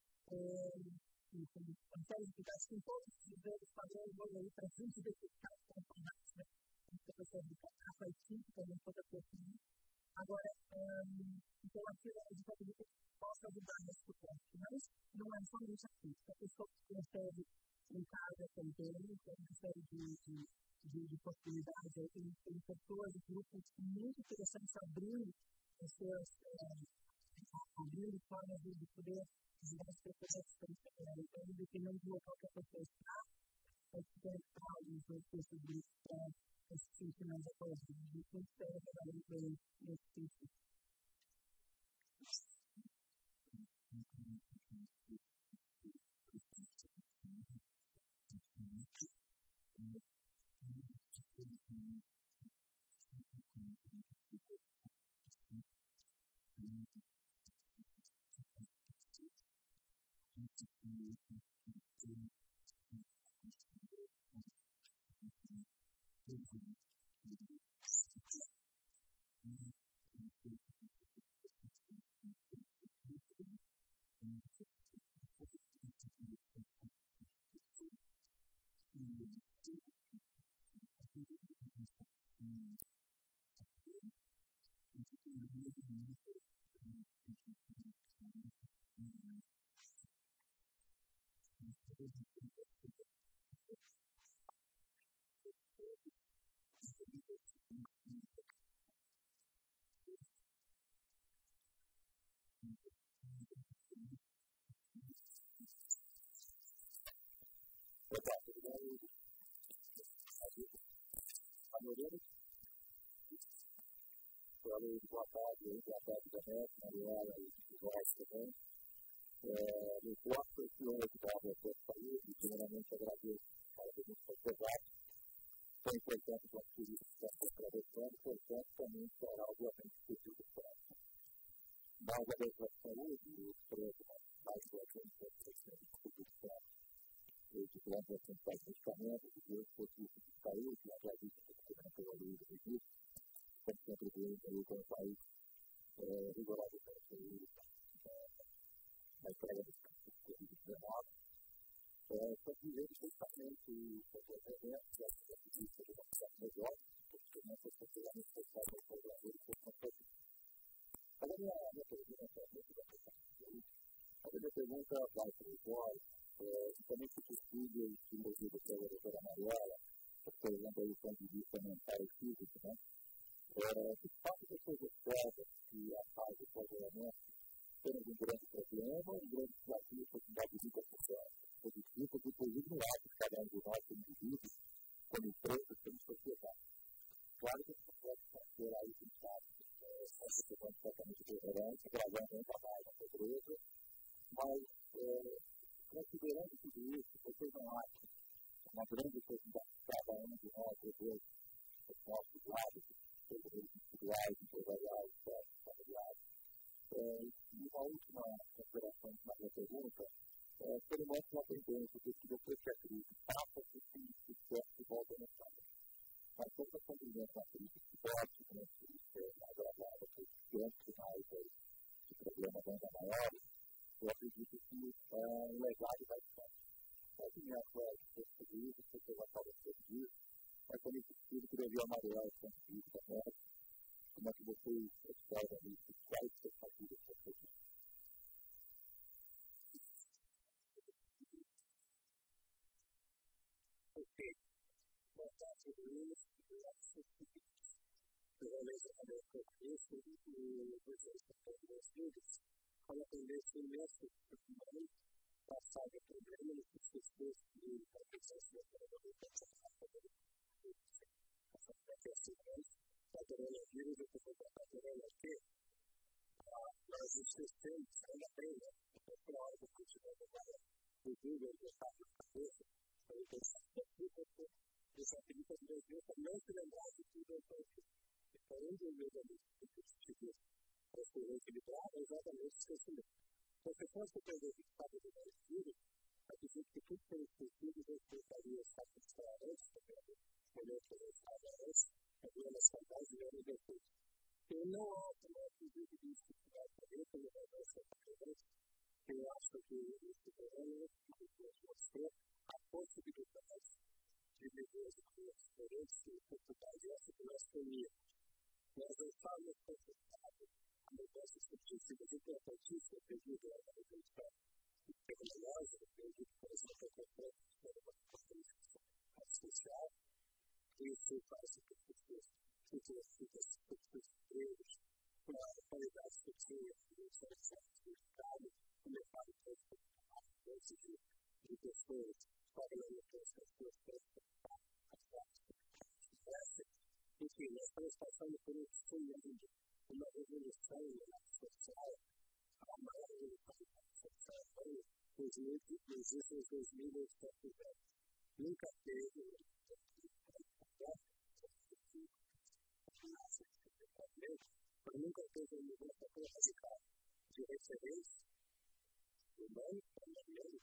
A série de cuidados com todos os dedos padrões vão aí para a gente identificar os componentes, né? A pessoa de capa e típica, não toda a pessoa. Agora, então, aqui a gente vai pedir que possa ajudar nesse suporte, mas não é somente assim. A pessoa que consegue em casa também, tem uma série de, de, de, de possibilidades, tem, tem pessoas e grupos muito interessantes abrindo as suas, abrindo formas de poder ajudar as pessoas que estão então, dependendo do local que a pessoa está, pode se conectar alguns outros grupos para se sentir mais apoiado. A gente tem que ter trabalhando bem nesse sentido. Falei de boa tarde, boa tarde também, Mariela e Jorge também. No quarto esse ano que estava a sua saúde, primeiramente agradeço para que a gente foi pesado. Foi importante para que isso está se atravessando, portanto, também será, obviamente, pedido certo. Mais a vez da saúde, os preços mais importantes para que a gente pedido certo. Esse plano de assistência de medicamentos, de serviços de saúde, a já disse que você não tem origem do registro, como sempre vem aí com o país rigoroso para a saúde, na entrega dos covid dezenove. Só que vejo justamente o evento, que é a política de uma cidade melhor, porque não foi possivelmente fechado ao programador e por conta disso. Mas a minha pergunta é muito da questão de saúde. A minha pergunta vai para o Jorge, justamente o estudo desenvolvido pela doutora Mariela, por exemplo, do ponto de vista mental e físico, né? De fato, vocês observam que a fase de pós-elemento temos um grande problema, um grande desafio para a cidade de sociedade positiva, inclusive no lado de cada um de nós, como indivíduos, como empresa, como sociedade. Claro que a gente não pode fazer aí pensar essa questão completamente diferente, gravando ainda mais a pobreza, mas considerando tudo isso, vocês não acham uma grande necessidade de cada um de nós, depois dos nossos lados, seja eles individuais, empresariais, familiares. E uma última consideração na minha pergunta, ele mostra uma tendência de que depois que a crise passa, que se esquece de volta no passado. Mas toda essa tendência na crise se pode, né, se agravada por grandes sinais de problemas ainda maiores, eu acredito que o legado vai ficar. Qual a minha coisa sobre isso, se você vai falar sobre isso, mas também preciso que eu vi a Mariela conseguir também, como é que vocês observam isso, quais expectativas vocês têm? Ok, boa tarde, Luiz, eu acho que realmente eu também conheço o projeto de meus filhos, como a tendência imensa de passar de problema no que se fez de compensação da educação essa proteção da coronavírus e da coronavírus nós esquecemos ainda bem, né? Porque a hora que eu estiver no Google, eu faço a cabeça, eu pensar que aqui, esse apelido de Deus não se lembrar de tudo eu estou aqui. Então, um dos meus amigos que eu tive para ser equilibrado é exatamente esquecimento. Então, se fosse perder o estado do meu filho, acredito que tudo que eu esquecido eu tentaria satisfazer antes, porque eu melhor que eu estava antes, havia uma saudade de menos defeito. Eu não acho mais que o isso que vai fazer, como vai dar essa presença, eu acho que esse governo vai mostrar a possibilidade de viver as coisas diferentes e oportunidade essa que nós teríamos. Nós não estamos confortáveis com mudanças subjetivas importantíssimas devido à evolução tecnológica, devido, por exemplo, à inteligência artificial, isso faz com que as pessoas fiquem empregos, com a qualidade que tinha no certificado, no mercado de pessoas, trabalhando com as pessoas para as práticas. Enfim, nós estamos passando por um tsunami, uma revolução social, a maior revolução social nos últimos dois mil e sete anos. Nunca teve mas nunca teve uma mudança tão radical de referência humana, familiar,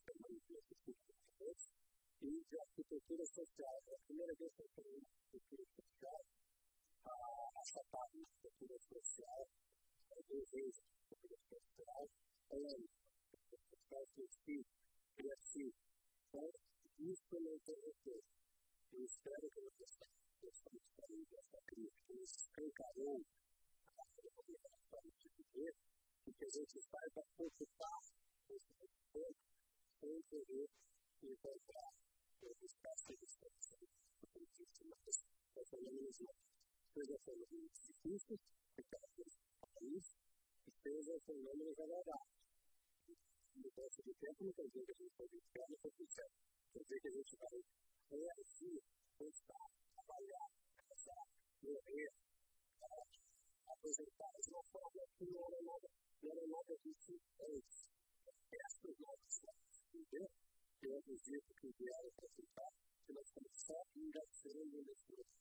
e de arquitetura social. É a primeira vez que eu tenho uma arquitetura social, a chapada de arquitetura social, a desejo de arquitetura social, a social científica, criativa. Então, isso não tem efeito. Eu espero que vocês possam sair dessa crise, que nos escancarou a forma de viver, e que a gente saiba ocupar esse tempo sem querer e encontrar os espaços de expansão mas o fenômeno seja fenômeno difícil, aplicados ao país, e seja fenômeno agradável. No curso do tempo, não quer dizer que a gente vai ficar no potencial. Quer dizer que a gente vai reagir, pensar, trabalhar, pensar, morrer, apresentar de uma forma que não era nada, não era nada disso antes. Essas novas formas de viver, eu acredito que vieram para ficar, que nós estamos só engaçando nesse processo.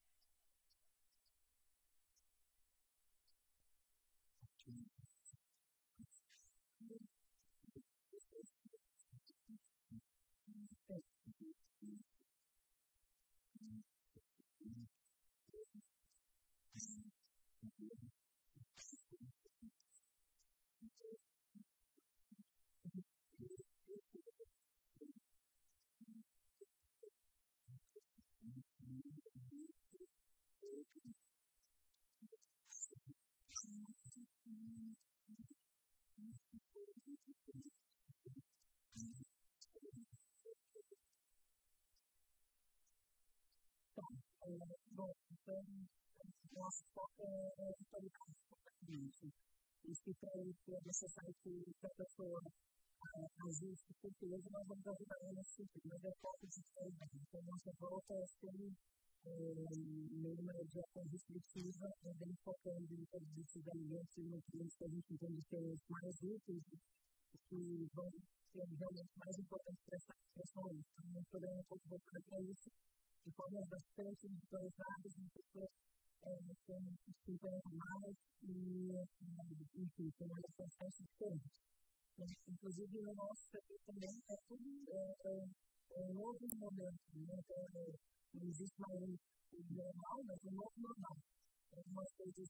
Bom, então, nosso foco é atualizar isso. Isso que é necessário que a pessoa ajuste, com certeza nós vamos ajudar ela nesse sentido, mas é foco de qualidade. Então, nossa volta é sempre numa dieta restritiva, também focando em todos esses alimentos e nutrientes que a gente entende ser mais úteis e que vão ser realmente mais importantes para essa saúde. Então, o programa é um pouco voltado para isso, de formas bastante individualizadas, em pessoas com cinquenta mais e, enfim, com uma bastante diferente. Inclusive, o nosso setor também é tudo um novo momento, então não existe mais um normal, mas um novo normal. Algumas coisas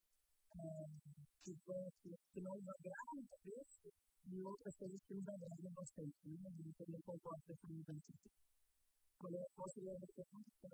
que não nos agradam, talvez, e outras coisas que nos agradam bastante. Eu também concordo com essa mudança. Qual seria a questão?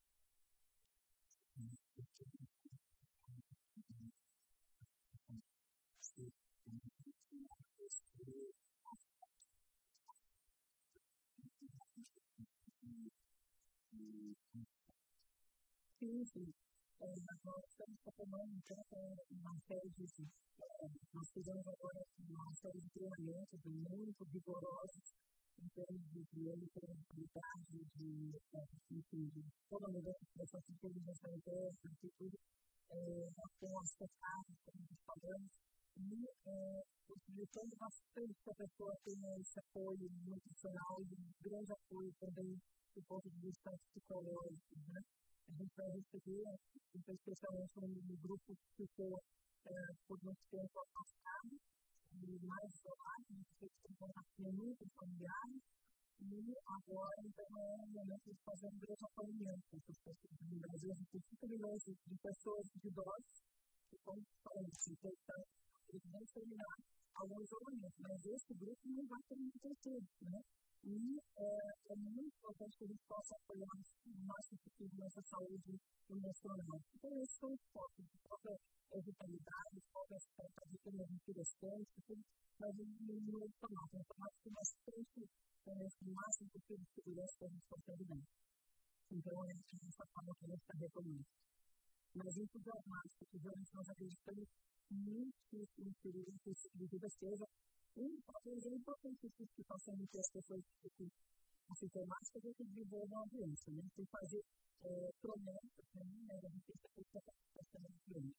Sim, sim. Nós estamos tomando uma série de. Nós fizemos agora uma série de treinamentos muito rigorosos em termos de eletricidade, de, enfim, de toda a mudança de processo de inteligência interna, de tudo, com as pecadas, como nós falamos, e utilizando bastante que a pessoa tenha esse apoio nutricional e um grande apoio também do ponto de vista psicológico, né? A gente vai receber, especialmente no grupo que ficou por muito tempo afastado, e mais isolado, a gente tem contato com muitos familiares, e agora, então, é o momento de fazer um grande acolhimento com essas pessoas. No Brasil, a gente tem cinco milhões de pessoas de idosos que estão falando de infecção, eles vão terminar algum isolamento, mas esse grupo não vai terminar de tudo, né? E é muito importante que a gente possa apoiar o máximo possível nossa saúde emocional. Então, esses são os focos, de própria vitalidade, de própria expectativa de como a gente responde, mas no formato, no formato que nós temos o máximo possível de segurança que a gente consegue dar. Então, é essa forma que a gente está retomando. Mas isso é mágico, que realmente nós acreditamos muito que esse tipo de vida seja um papel importantíssimo que está sendo que as pessoas que sintomáticas a gente desenvolvam a doença, né? Sem fazer promessas, né? A gente tem que ter essa questão da doença.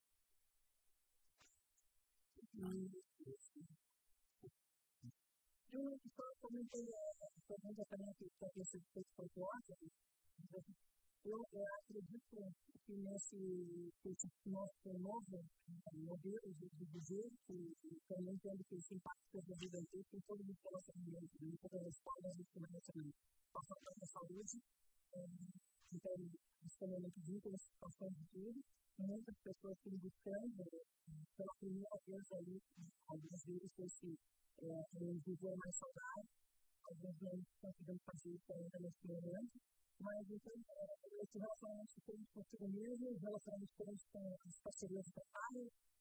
Eu só comentei a pergunta também que a pessoa fez foi ótima. Eu acredito que nesse nosso novo modelo de dizer, que também entendo que os impactos da vida inteira tem todo mundo pela família, em todas as formas de financiamento, passando pela saúde, então, também muito vínculos, situações de tudo, muitas pessoas estão buscando, pela primeira vez ali, alguns deles esse viver mais saudável, alguns não conseguindo fazer isso ainda nesse momento, mas então, esse relacionamento que temos consigo mesmo, os relacionamentos que temos com as parcerias de trabalho,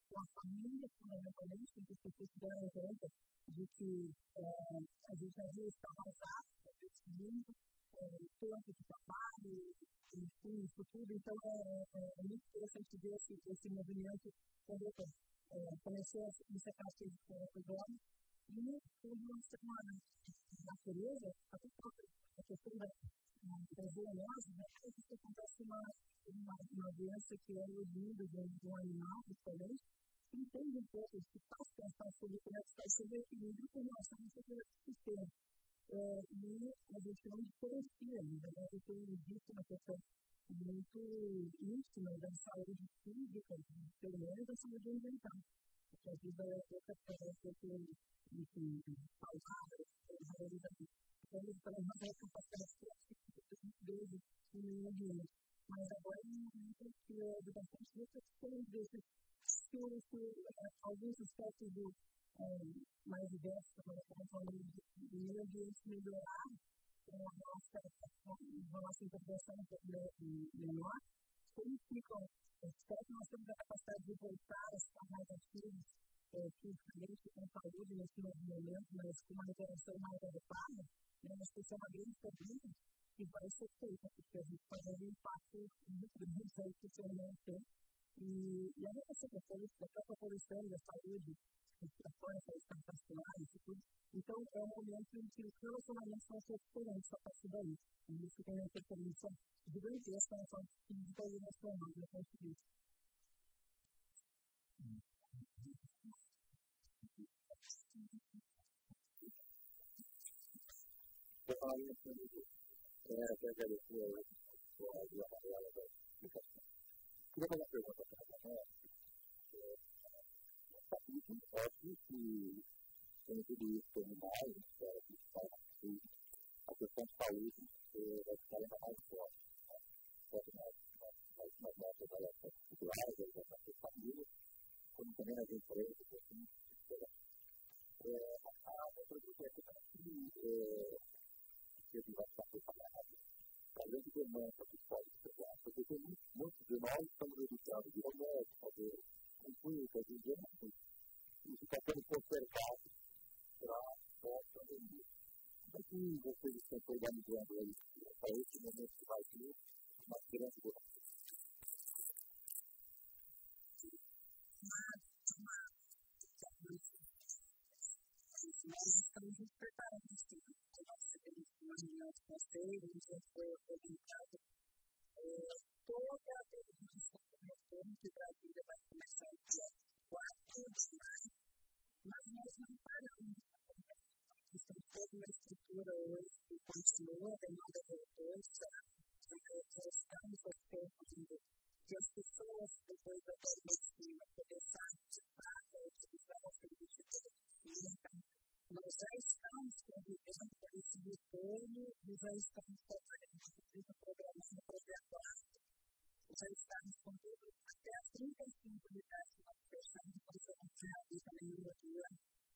com a família, fundamentalmente, porque as pessoas se deram conta de que é, a gente às vezes está mais rápido, muito é, tempo de trabalho, enfim, isso tudo. Então, é, é, é muito interessante ver esse, esse movimento quando eu é, comecei a me separar de olhos e tudo uma natureza, até a questão da das zoonoses, né? Isso acontece uma, uma, uma doença que é oriunda de um animal diferente, que entende um pouco, que faz pensar sobre como é que faz sobre o equilíbrio com relação a esse sistema. É, e a gente não diferencia, na verdade, tem visto uma questão muito íntima da saúde física, pelo menos da saúde ambiental. Porque a vida é outra coisa que, enfim, saudável, valorização. Então, eles estão mais capacitados desde o meio ambiente. Mas agora é um momento que é de bastante reflexão desses se alguns aspectos do, é, mais diversos, como estamos falando do meio ambiente melhorar, com a nossa, a nossa intervenção menor, como ficam, espero que nós temos a capacidade de voltar a estar mais ativos, é, fisicamente, com saúde nesse novo momento, mas com uma intervenção mais adequada, né? Acho que isso é uma grande pergunta que vai ser feita, porque a gente pode ter um impacto muito grande aí que o não tem. E, e a nossa secretaria, da própria poluição da saúde, respirações, cardiovasculares e tudo. Então, é um momento em que os relacionamentos vão ser diferentes a partir daí. E isso tem uma interferência gigantesca na saúde física e emocional da consciência. É, até agradecer a Gabriela da explicação. Queria fazer uma pergunta para a Gabriela. É muito óbvio que, tem tudo isso terminado, a questão de saúde vai ficar ainda mais forte. Pode mais uma nota da nossa cultural, da nossa família, como também nas empresas, assim, a outra coisa é que ele vai estar preparado para a grande demanda que pode ser feita, porque tem muitos de nós que estamos educando de remédio, fazer consultas, exames, e fica sendo consertado para a pandemia. Como é que vocês estão se organizando aí para esse momento que vai ter uma grande demanda? Nós estamos nos preparando, sim. Nós tivemos uma reunião de conselho, a gente foi organizado toda a organização do retorno que o Brasil vai começar no dia quatro de maio, mas nós não paramos. Nós temos toda uma estrutura hoje que continua, a demanda de retorno, nós estamos oferecendo que as pessoas, depois da medicina, começarem de fato a utilizar o serviço de medicina. Nós já estamos convivendo com esse retorno e já estamos fazendo um programa no projeto ASTA. Já estamos convivendo até as trinta e cinco unidades que nós fechamos com o projeto também no dia.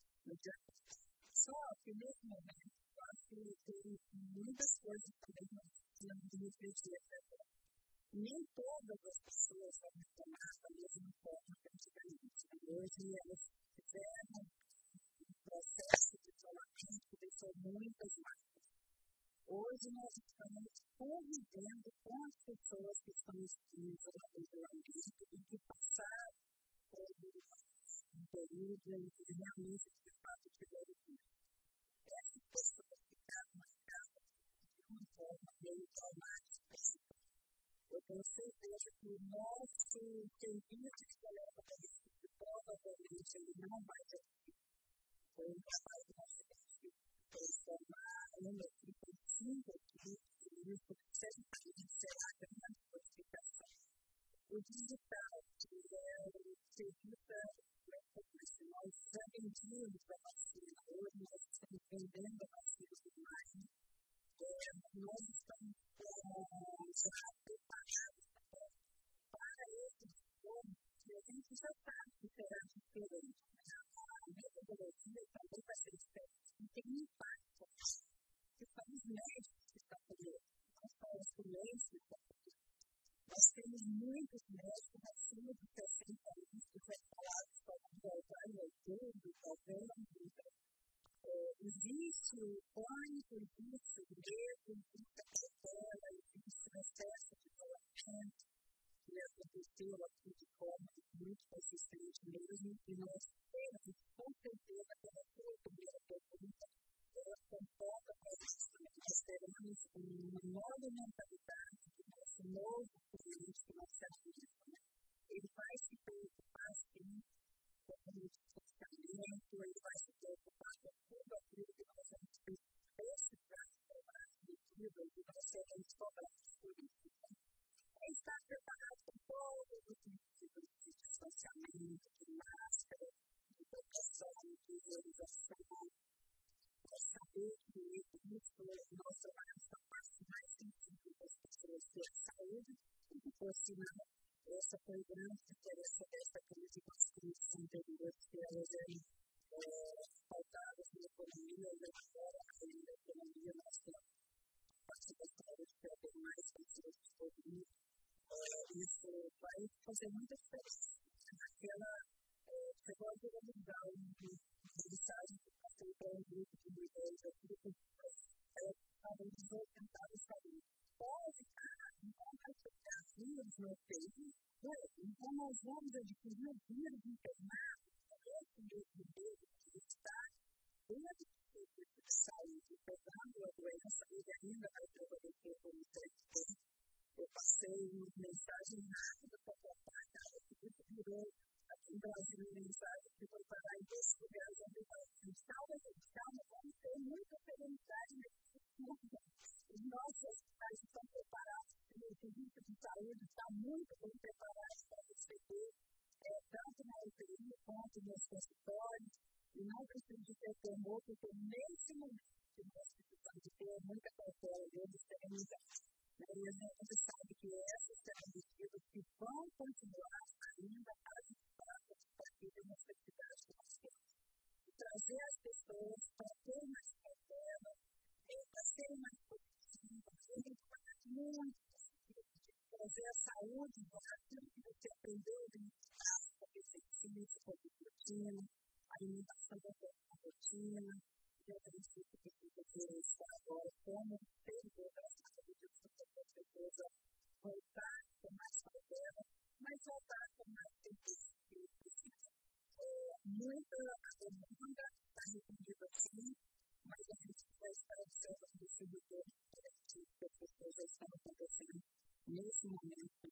Só que nesse momento, eu acho que tem muitas coisas também que nós precisamos de refletir, etcétera. Nem todas as pessoas vão retomar da mesma forma que antigamente. Hoje elas fizeram processo de isolamento que deixou muitas marcas. Hoje nós estamos convivendo com as pessoas que estão em isolamento e que passaram por um período em que realmente, de fato, tiveram que. Essas pessoas ficaram marcadas de uma forma meio traumática. Eu tenho certeza que o nosso serviço de coleta de provavelmente ele não vai ter. Foi um trabalho que nós tivemos que transformar uma equipe de cinco equipes, e isso certamente será a grande modificação. O digital, que é o serviço que nós já vendíamos a vacina, hoje nós estamos vendendo a vacina online, nós estamos já preparados para esse diploma que a gente já sabe que será diferente. A metodologia também vai ser diferente. existe o pânico, existe o medo, existe a cautela, existe o excesso de isolamento, que aconteceu aqui de forma muito consistente mesmo, e nós temos, com certeza, pela sua primeira pergunta, ela comporta para isso, nós teremos uma nova mentalidade do nosso novo cliente que nós temos. Ele vai se preocupar, sim, com o distanciamento, ele vai se preocupar com tudo aquilo que nós vamos precisar tomar as medidas e nós seremos cobrados por isso. É estar preparado com todos os medidas de distanciamento, de máscara, de proteção, de higienização. Nós sabemos que isso é nossa parte mais sensível das pessoas que é a saúde, e que, por sinal, essa foi a grande diferença dessa crise com as crises anteriores, que elas eram pautadas na economia, e agora, além da economia, nós temos a parte da saúde que é mais pessoas disponíveis. Isso vai fazer muita diferença. Naquela, você pode organizar uma mensagem que passei para um grupo de mulheres aqui, que estavam desorientadas de saúde. Pode, cara, então vai pegar vírus no U T I, então nós vamos adquirir o vírus internado, esse mesmo medo que está dentro do serviço de saúde, pegando a doença e ainda vai prevalecer por um certo tempo. Eu passei uma mensagem rápida para contar, cara, que isso virou aqui em Brasília uma mensagem que foi parar em dois lugares onde vai assim, calma, gente, calma, vamos ter muita serenidade nesse mundo. Os nossos hospitais estão preparados, o serviço de saúde está muito bem preparado para receber, é, tanto na U T I quanto nos consultórios, e não precisa ter temor, porque nesse momento que nós precisamos ter muita cautela e serenidade. E a gente sabe que essas serão medidas que vão continuar ainda a ajudar a partir da necessidade que nós temos. E trazer as pessoas para ter mais cautela, para serem mais produtivas, muito trazer a saúde, aquilo que você aprendeu dentro de casa, sobre exercício, sobre rotina, alimentação da rotina, e a gente precisa ver isso agora como ter outras coisas para as pessoas voltar com mais cautela, mas voltar com mais tempo. Muita demanda está respondida assim, mas a gente vai estar observando esse retorno que as pessoas já estão acontecendo nesse momento.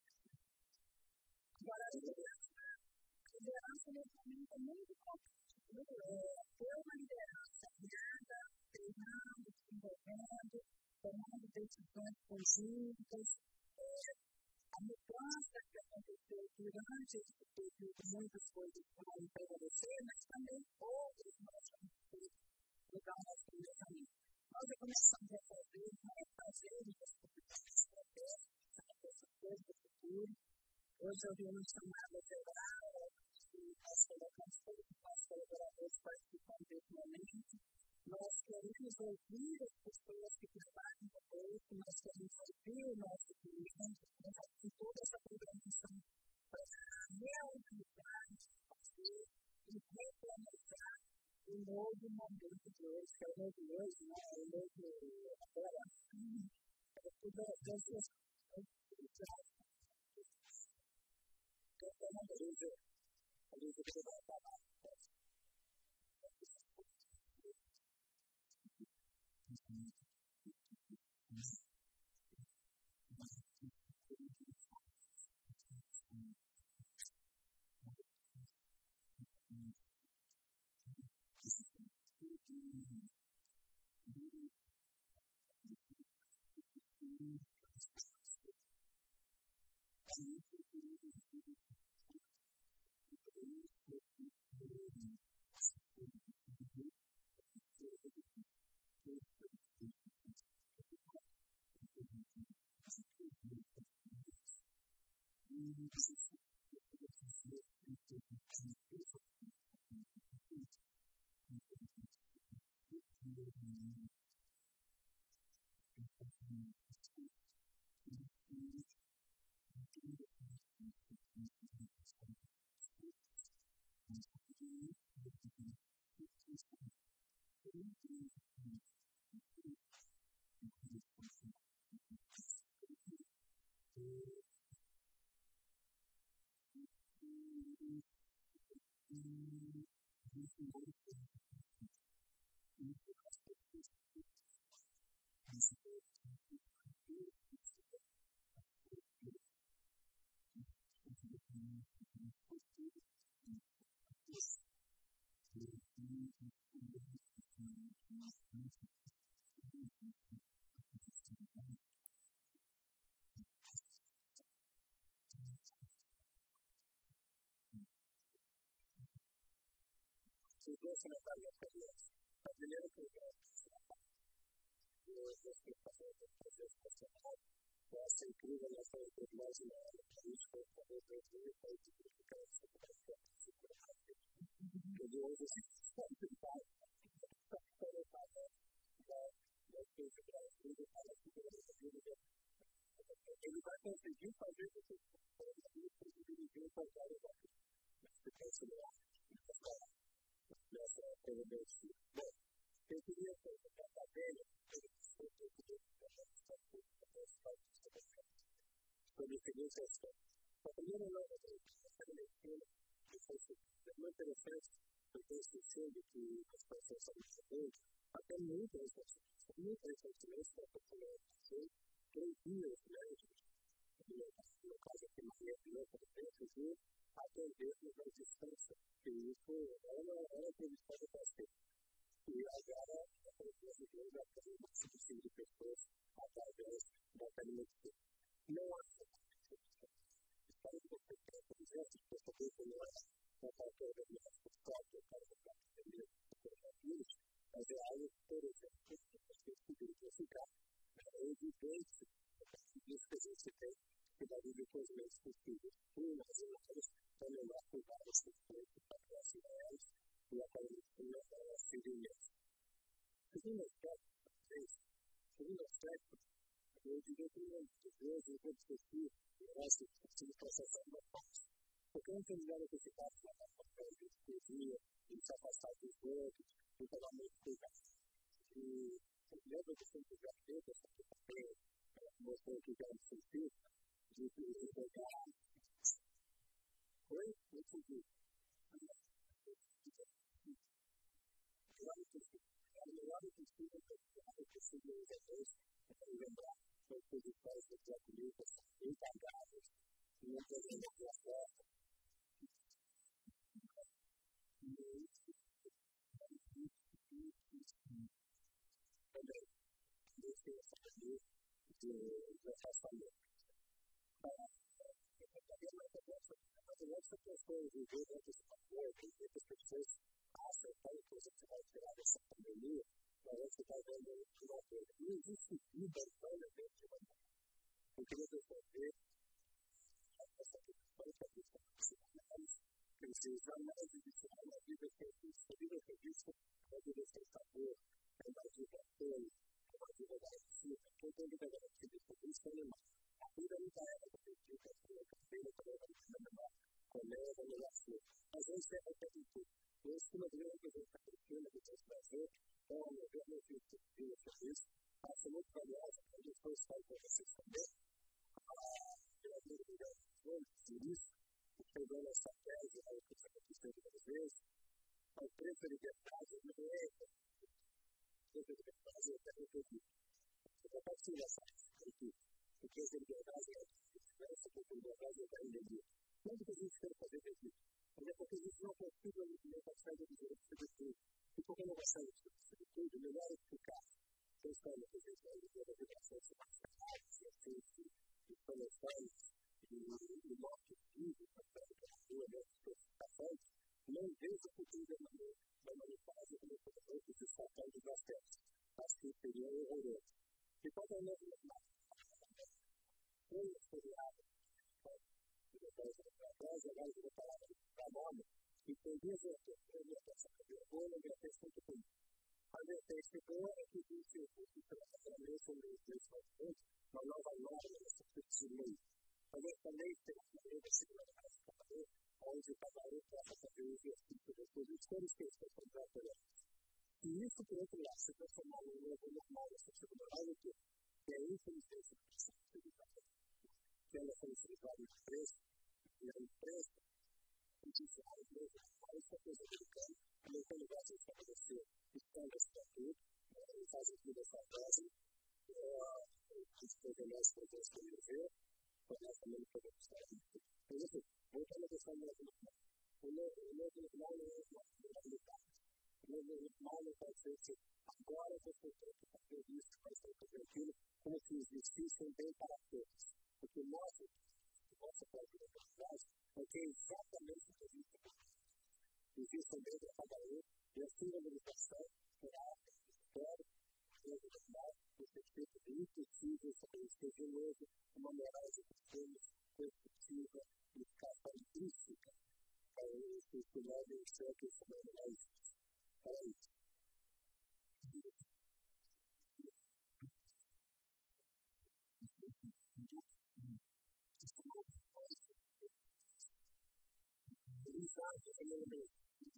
Agora, a liderança nesse momento é muito complexo. Ter uma liderança guiada, treinando, desenvolvendo, tomando decisões conjuntas. A mudança que aconteceu durante esse período, muitas coisas vão prevalecer, mas também outras nós vamos ter mudar o nosso pensamento. Nós já começamos a fazer, a fazer as coisas estratégicas, essas coisas do futuro. Hoje eu vi uma chamada geral, que nós colocamos todos os nossos colaboradores participando desse momento. Nós queremos ouvir as pessoas que trabalham conosco, nós queremos ouvir o nosso cliente, com toda essa programação para reorganizar, fazer e replanejar o novo momento de hoje, que é o novo hoje, né? O novo agora. É tudo das suas atividades. Então, a Luísa, a Luísa que vai falar. esse mundo que eu não sei as pessoas que esse mundo que eu não sei os dois comentários anteriores. A primeira que eu quero eu gostei de fazer esse personagem. Eu acho incrível nessa coisa mais inédita, política, talvez eu tenha feito significado essa conversa. Eu de hoje, sempre falo, sempre falo, da coisa do Brasil, da segurança pública. Ele vai conseguir fazer isso que ele conseguiu em qualquer lugar. Você pensa nessa coisa do Brasil. Bom, eu queria fazer essa velha, sobre o seguinte aspecto. A primeira nova da medicina, é muito interessante, porque eu percebo que as pessoas são muito boas, até muito recentemente, muito recentemente, para a população, três dias médicos, no caso aqui na minha opinião, por exemplo, até mesmo na distância, que isso era previsível para ser. E agora, a população de hoje, já tem uma subsídio de pessoas através da telemedicina. Não há para que você tenha projetos de perceber como é a qualquer diagnóstico próprio para o atendimento do coronavírus, mas é algo, por exemplo, que você pode verificar é evidente isso que a gente tem que daria depois menos possível. Um, nas imagens, para melhor cuidar das pessoas para classe reais e a telemedicina seria imensa. Segundo aspecto, segundo aspecto, eu diria que hoje eu vou discutir eu acho que precisa processar uma parte. Porque não tem melhor necessidade de fazer uma coisa de discutir, de se afastar dos outros, de tomar muito cuidado. E lembra que sempre já fez essa questão, mostrou que já me senti, de que eu vou dar. Foi? Eu te digo. Claro que sim. É o melhor possível que eu consigo lembrar. Foi por detrás do que a polícia encargadas e não podendo ter acesso. Também, deixe eu saber de afastamento. Essa pessoa viver dentro desse papel, que muitas pessoas acham que você vai tirar dessa pandemia, mas você está vendo uma coisa. Não existe vida humana dentro de uma pandemia. Eu queria defender essa questão que a gente precisa mais existir uma vida feliz. A vida feliz é uma vida sem sabor, é uma vida apoio, é uma vida garantida. Quem tem vida garantida e feliz é animal. A vida não está garantida, a cadeira para a vida animal, coleta, relação. Mas a gente deve ter tudo. Eu estou na vida que a gente está curtindo, que a gente vai ver, então, eu vejo meu filho feliz. Acho muito valiosa, a gente foi estar com vocês também. Pela vida do Brasil, por isso, pegando essa tese, aí que está acontecendo várias vezes, o preço de liberdade não é o preço de liberdade é até repetido. Você já compartilha essa aqui. O preço de liberdade é essa, o preço de liberdade é da endemia. Quando que a gente quer fazer isso? Mas é porque a gente não consiga não passar de direito sobre tudo. E porque não passar de direito sobre tudo, melhor é explicar. Pensando que a gente vai viver a educação semanal, ciência, e soluções, e morte física, para a rua, não vejo o futuro da manifestação do meu que se escapando dos aspectos. Acho que seria horroroso. E qual é o novo normal? Foi historiado, atrás, aliás, eu vou falar da nome, e tem duas vertentes, a orientação da vergonha e a vertente do político. A vertente boa é que existe o tratamento sobre os dois fatores, uma nova norma nessa tipo de lei. Talvez também tenha uma lei da segurança do trabalhador, onde o trabalhador possa fazer o exercício das posições que estão contratando. E isso, por outro lado, se transformar num novo normal nessa segurança, que é infelizmente a possibilidade que ela foi utilizada na empresa, e a empresa, judiciários mesmo, mas essa coisa americana, também tem lugar de estabelecer estándar estatuto, em caso aqui dessa casa, os programas que eu gosto de ver, para nós também podemos estar aqui. Por exemplo, voltando a questão do novo normal, o novo normal não é uma coisa militar. O novo normal não pode ser que agora você tem que fazer isso, fazer aquilo, como se existissem bem para todos. Porque nós, nossa própria oportunidade, é que exatamente o que existe para todos. Existe também para cada um, e a sua limitação será história, normal, no sentido de impossível estabelecer de novo uma moral de costumes construtiva e catalítica para esse fenômeno certo e fenomenais. Para isso. Exato, é meu mesmo.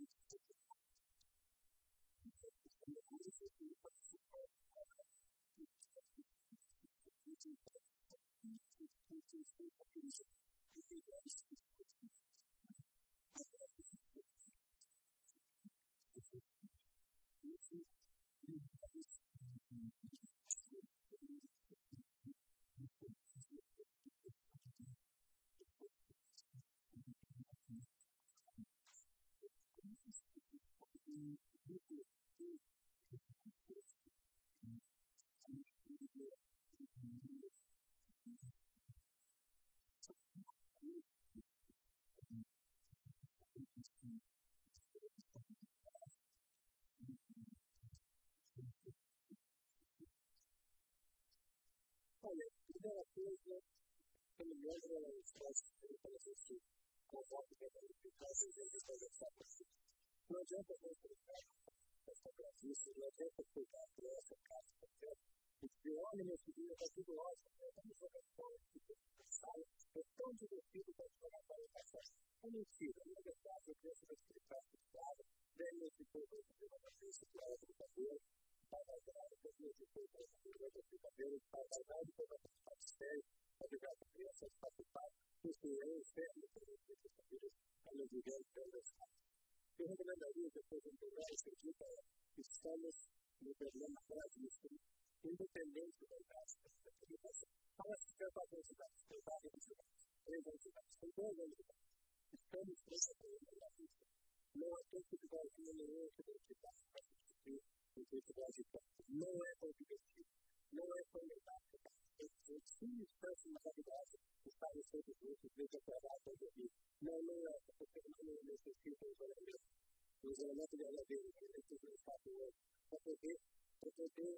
Olha, a primeira coisa, pelo menos, é o espaço para a gente convocar para verificar se a gente vai deixar para si. Não adianta a gente ficar essa gravista, não adianta cuidar por essa casa, porque olha, meu filho, está tudo ótimo, estamos jogando fora aqui dentro da sala, é tão divertido para jogar para o passado. É mentira, não é verdade, eu penso que explicar tudo claro, daí eu fico com uma cabeça que era brincadeira, vai dar grave, porque eu fico com uma brincadeira, vai dar grave, vai dar grave, sério, vai dar grave, criança, vai ficar, porque eu espero que eu fique com brincadeira, a meu digamos, pelo estado. Eu recomendaria, depois de entregar esse dica, que estamos no problema gravíssimo, independente da idade da comunicação. Fala se você está com idade, dois anos de idade, três anos de idade, tem dois anos de idade. Estamos nesse problema gravíssimo. Não é tempo de vazio nenhum que a gente está para discutir o tempo de vazio. Não é objetivo, não é formidável. Eu tinha instância na realidade, estava sempre junto, desde a trabalho da vida. Não, não é, porque não necessita o isolamento. O isolamento de verdadeiro, que a gente não está doendo, para poder, para poder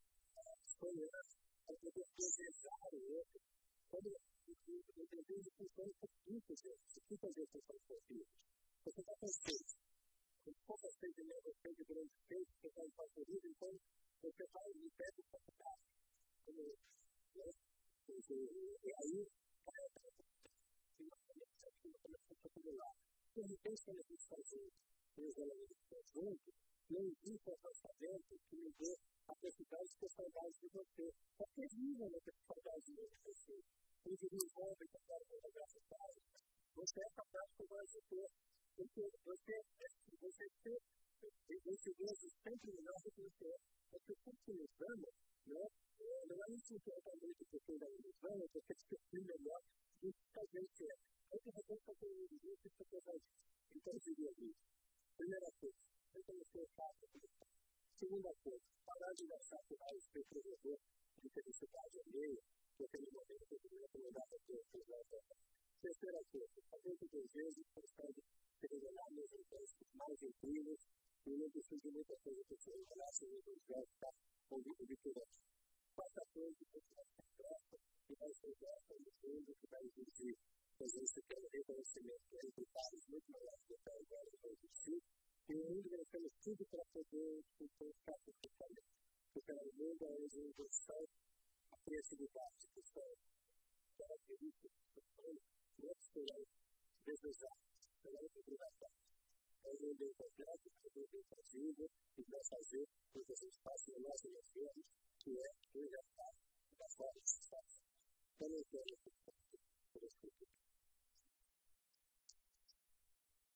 sonhar, para poder desejar o outro. Quando eu desejo função por quinta vezes, quinta vezes que eu sou possível, você está com sede. Com pouca sede de leva, sede durante sede, você está em favorito, então você vai e pega o seu carro. E aí, vai até de repente, quando a gente faz um isolamento conjunto, não existe um afastamento que me dê a possibilidade de ter saudade de você. É terrível não ter saudade de você. O indivíduo envolve com a fotografia faz. Você é capaz de agora de ter. Porque você, você ter esse Deus sempre melhor do que você é. Porque tudo que nos ama, né? Não é isso que é realmente o que nos ama, porque é ser melhor do que a gente é. Eu te revolto com o indivíduo que você faz. Então, eu diria isso. Primeira coisa, eu comecei a falar. Segunda coisa, parar de gastar com mais empreendedor de felicidade alheia, que aquele momento que eu queria recomendar para todos os. Terceira coisa, fazer o desejo que consegue revelar meus interesses mais incríveis e não preciso de muita coisa que você revelar se o desejo está ouvindo de tudo. Quarta coisa, que você vai ser graça e vai ser graça no mundo que vai exigir. Às vezes você quer reconhecimento de resultados muito maiores do que agora vai existir. E no mundo nós temos tudo para poder ficar perfeitamente. Porque no mundo é onde a evolução, a criatividade, que são características do mundo, não serão desejadas, serão obrigatórias. É um mundo encontrado, é um mundo inclusivo, e vai fazer com que a gente faça o nosso governo, que é resgatar da forma de espaço. Então, eu quero que por esse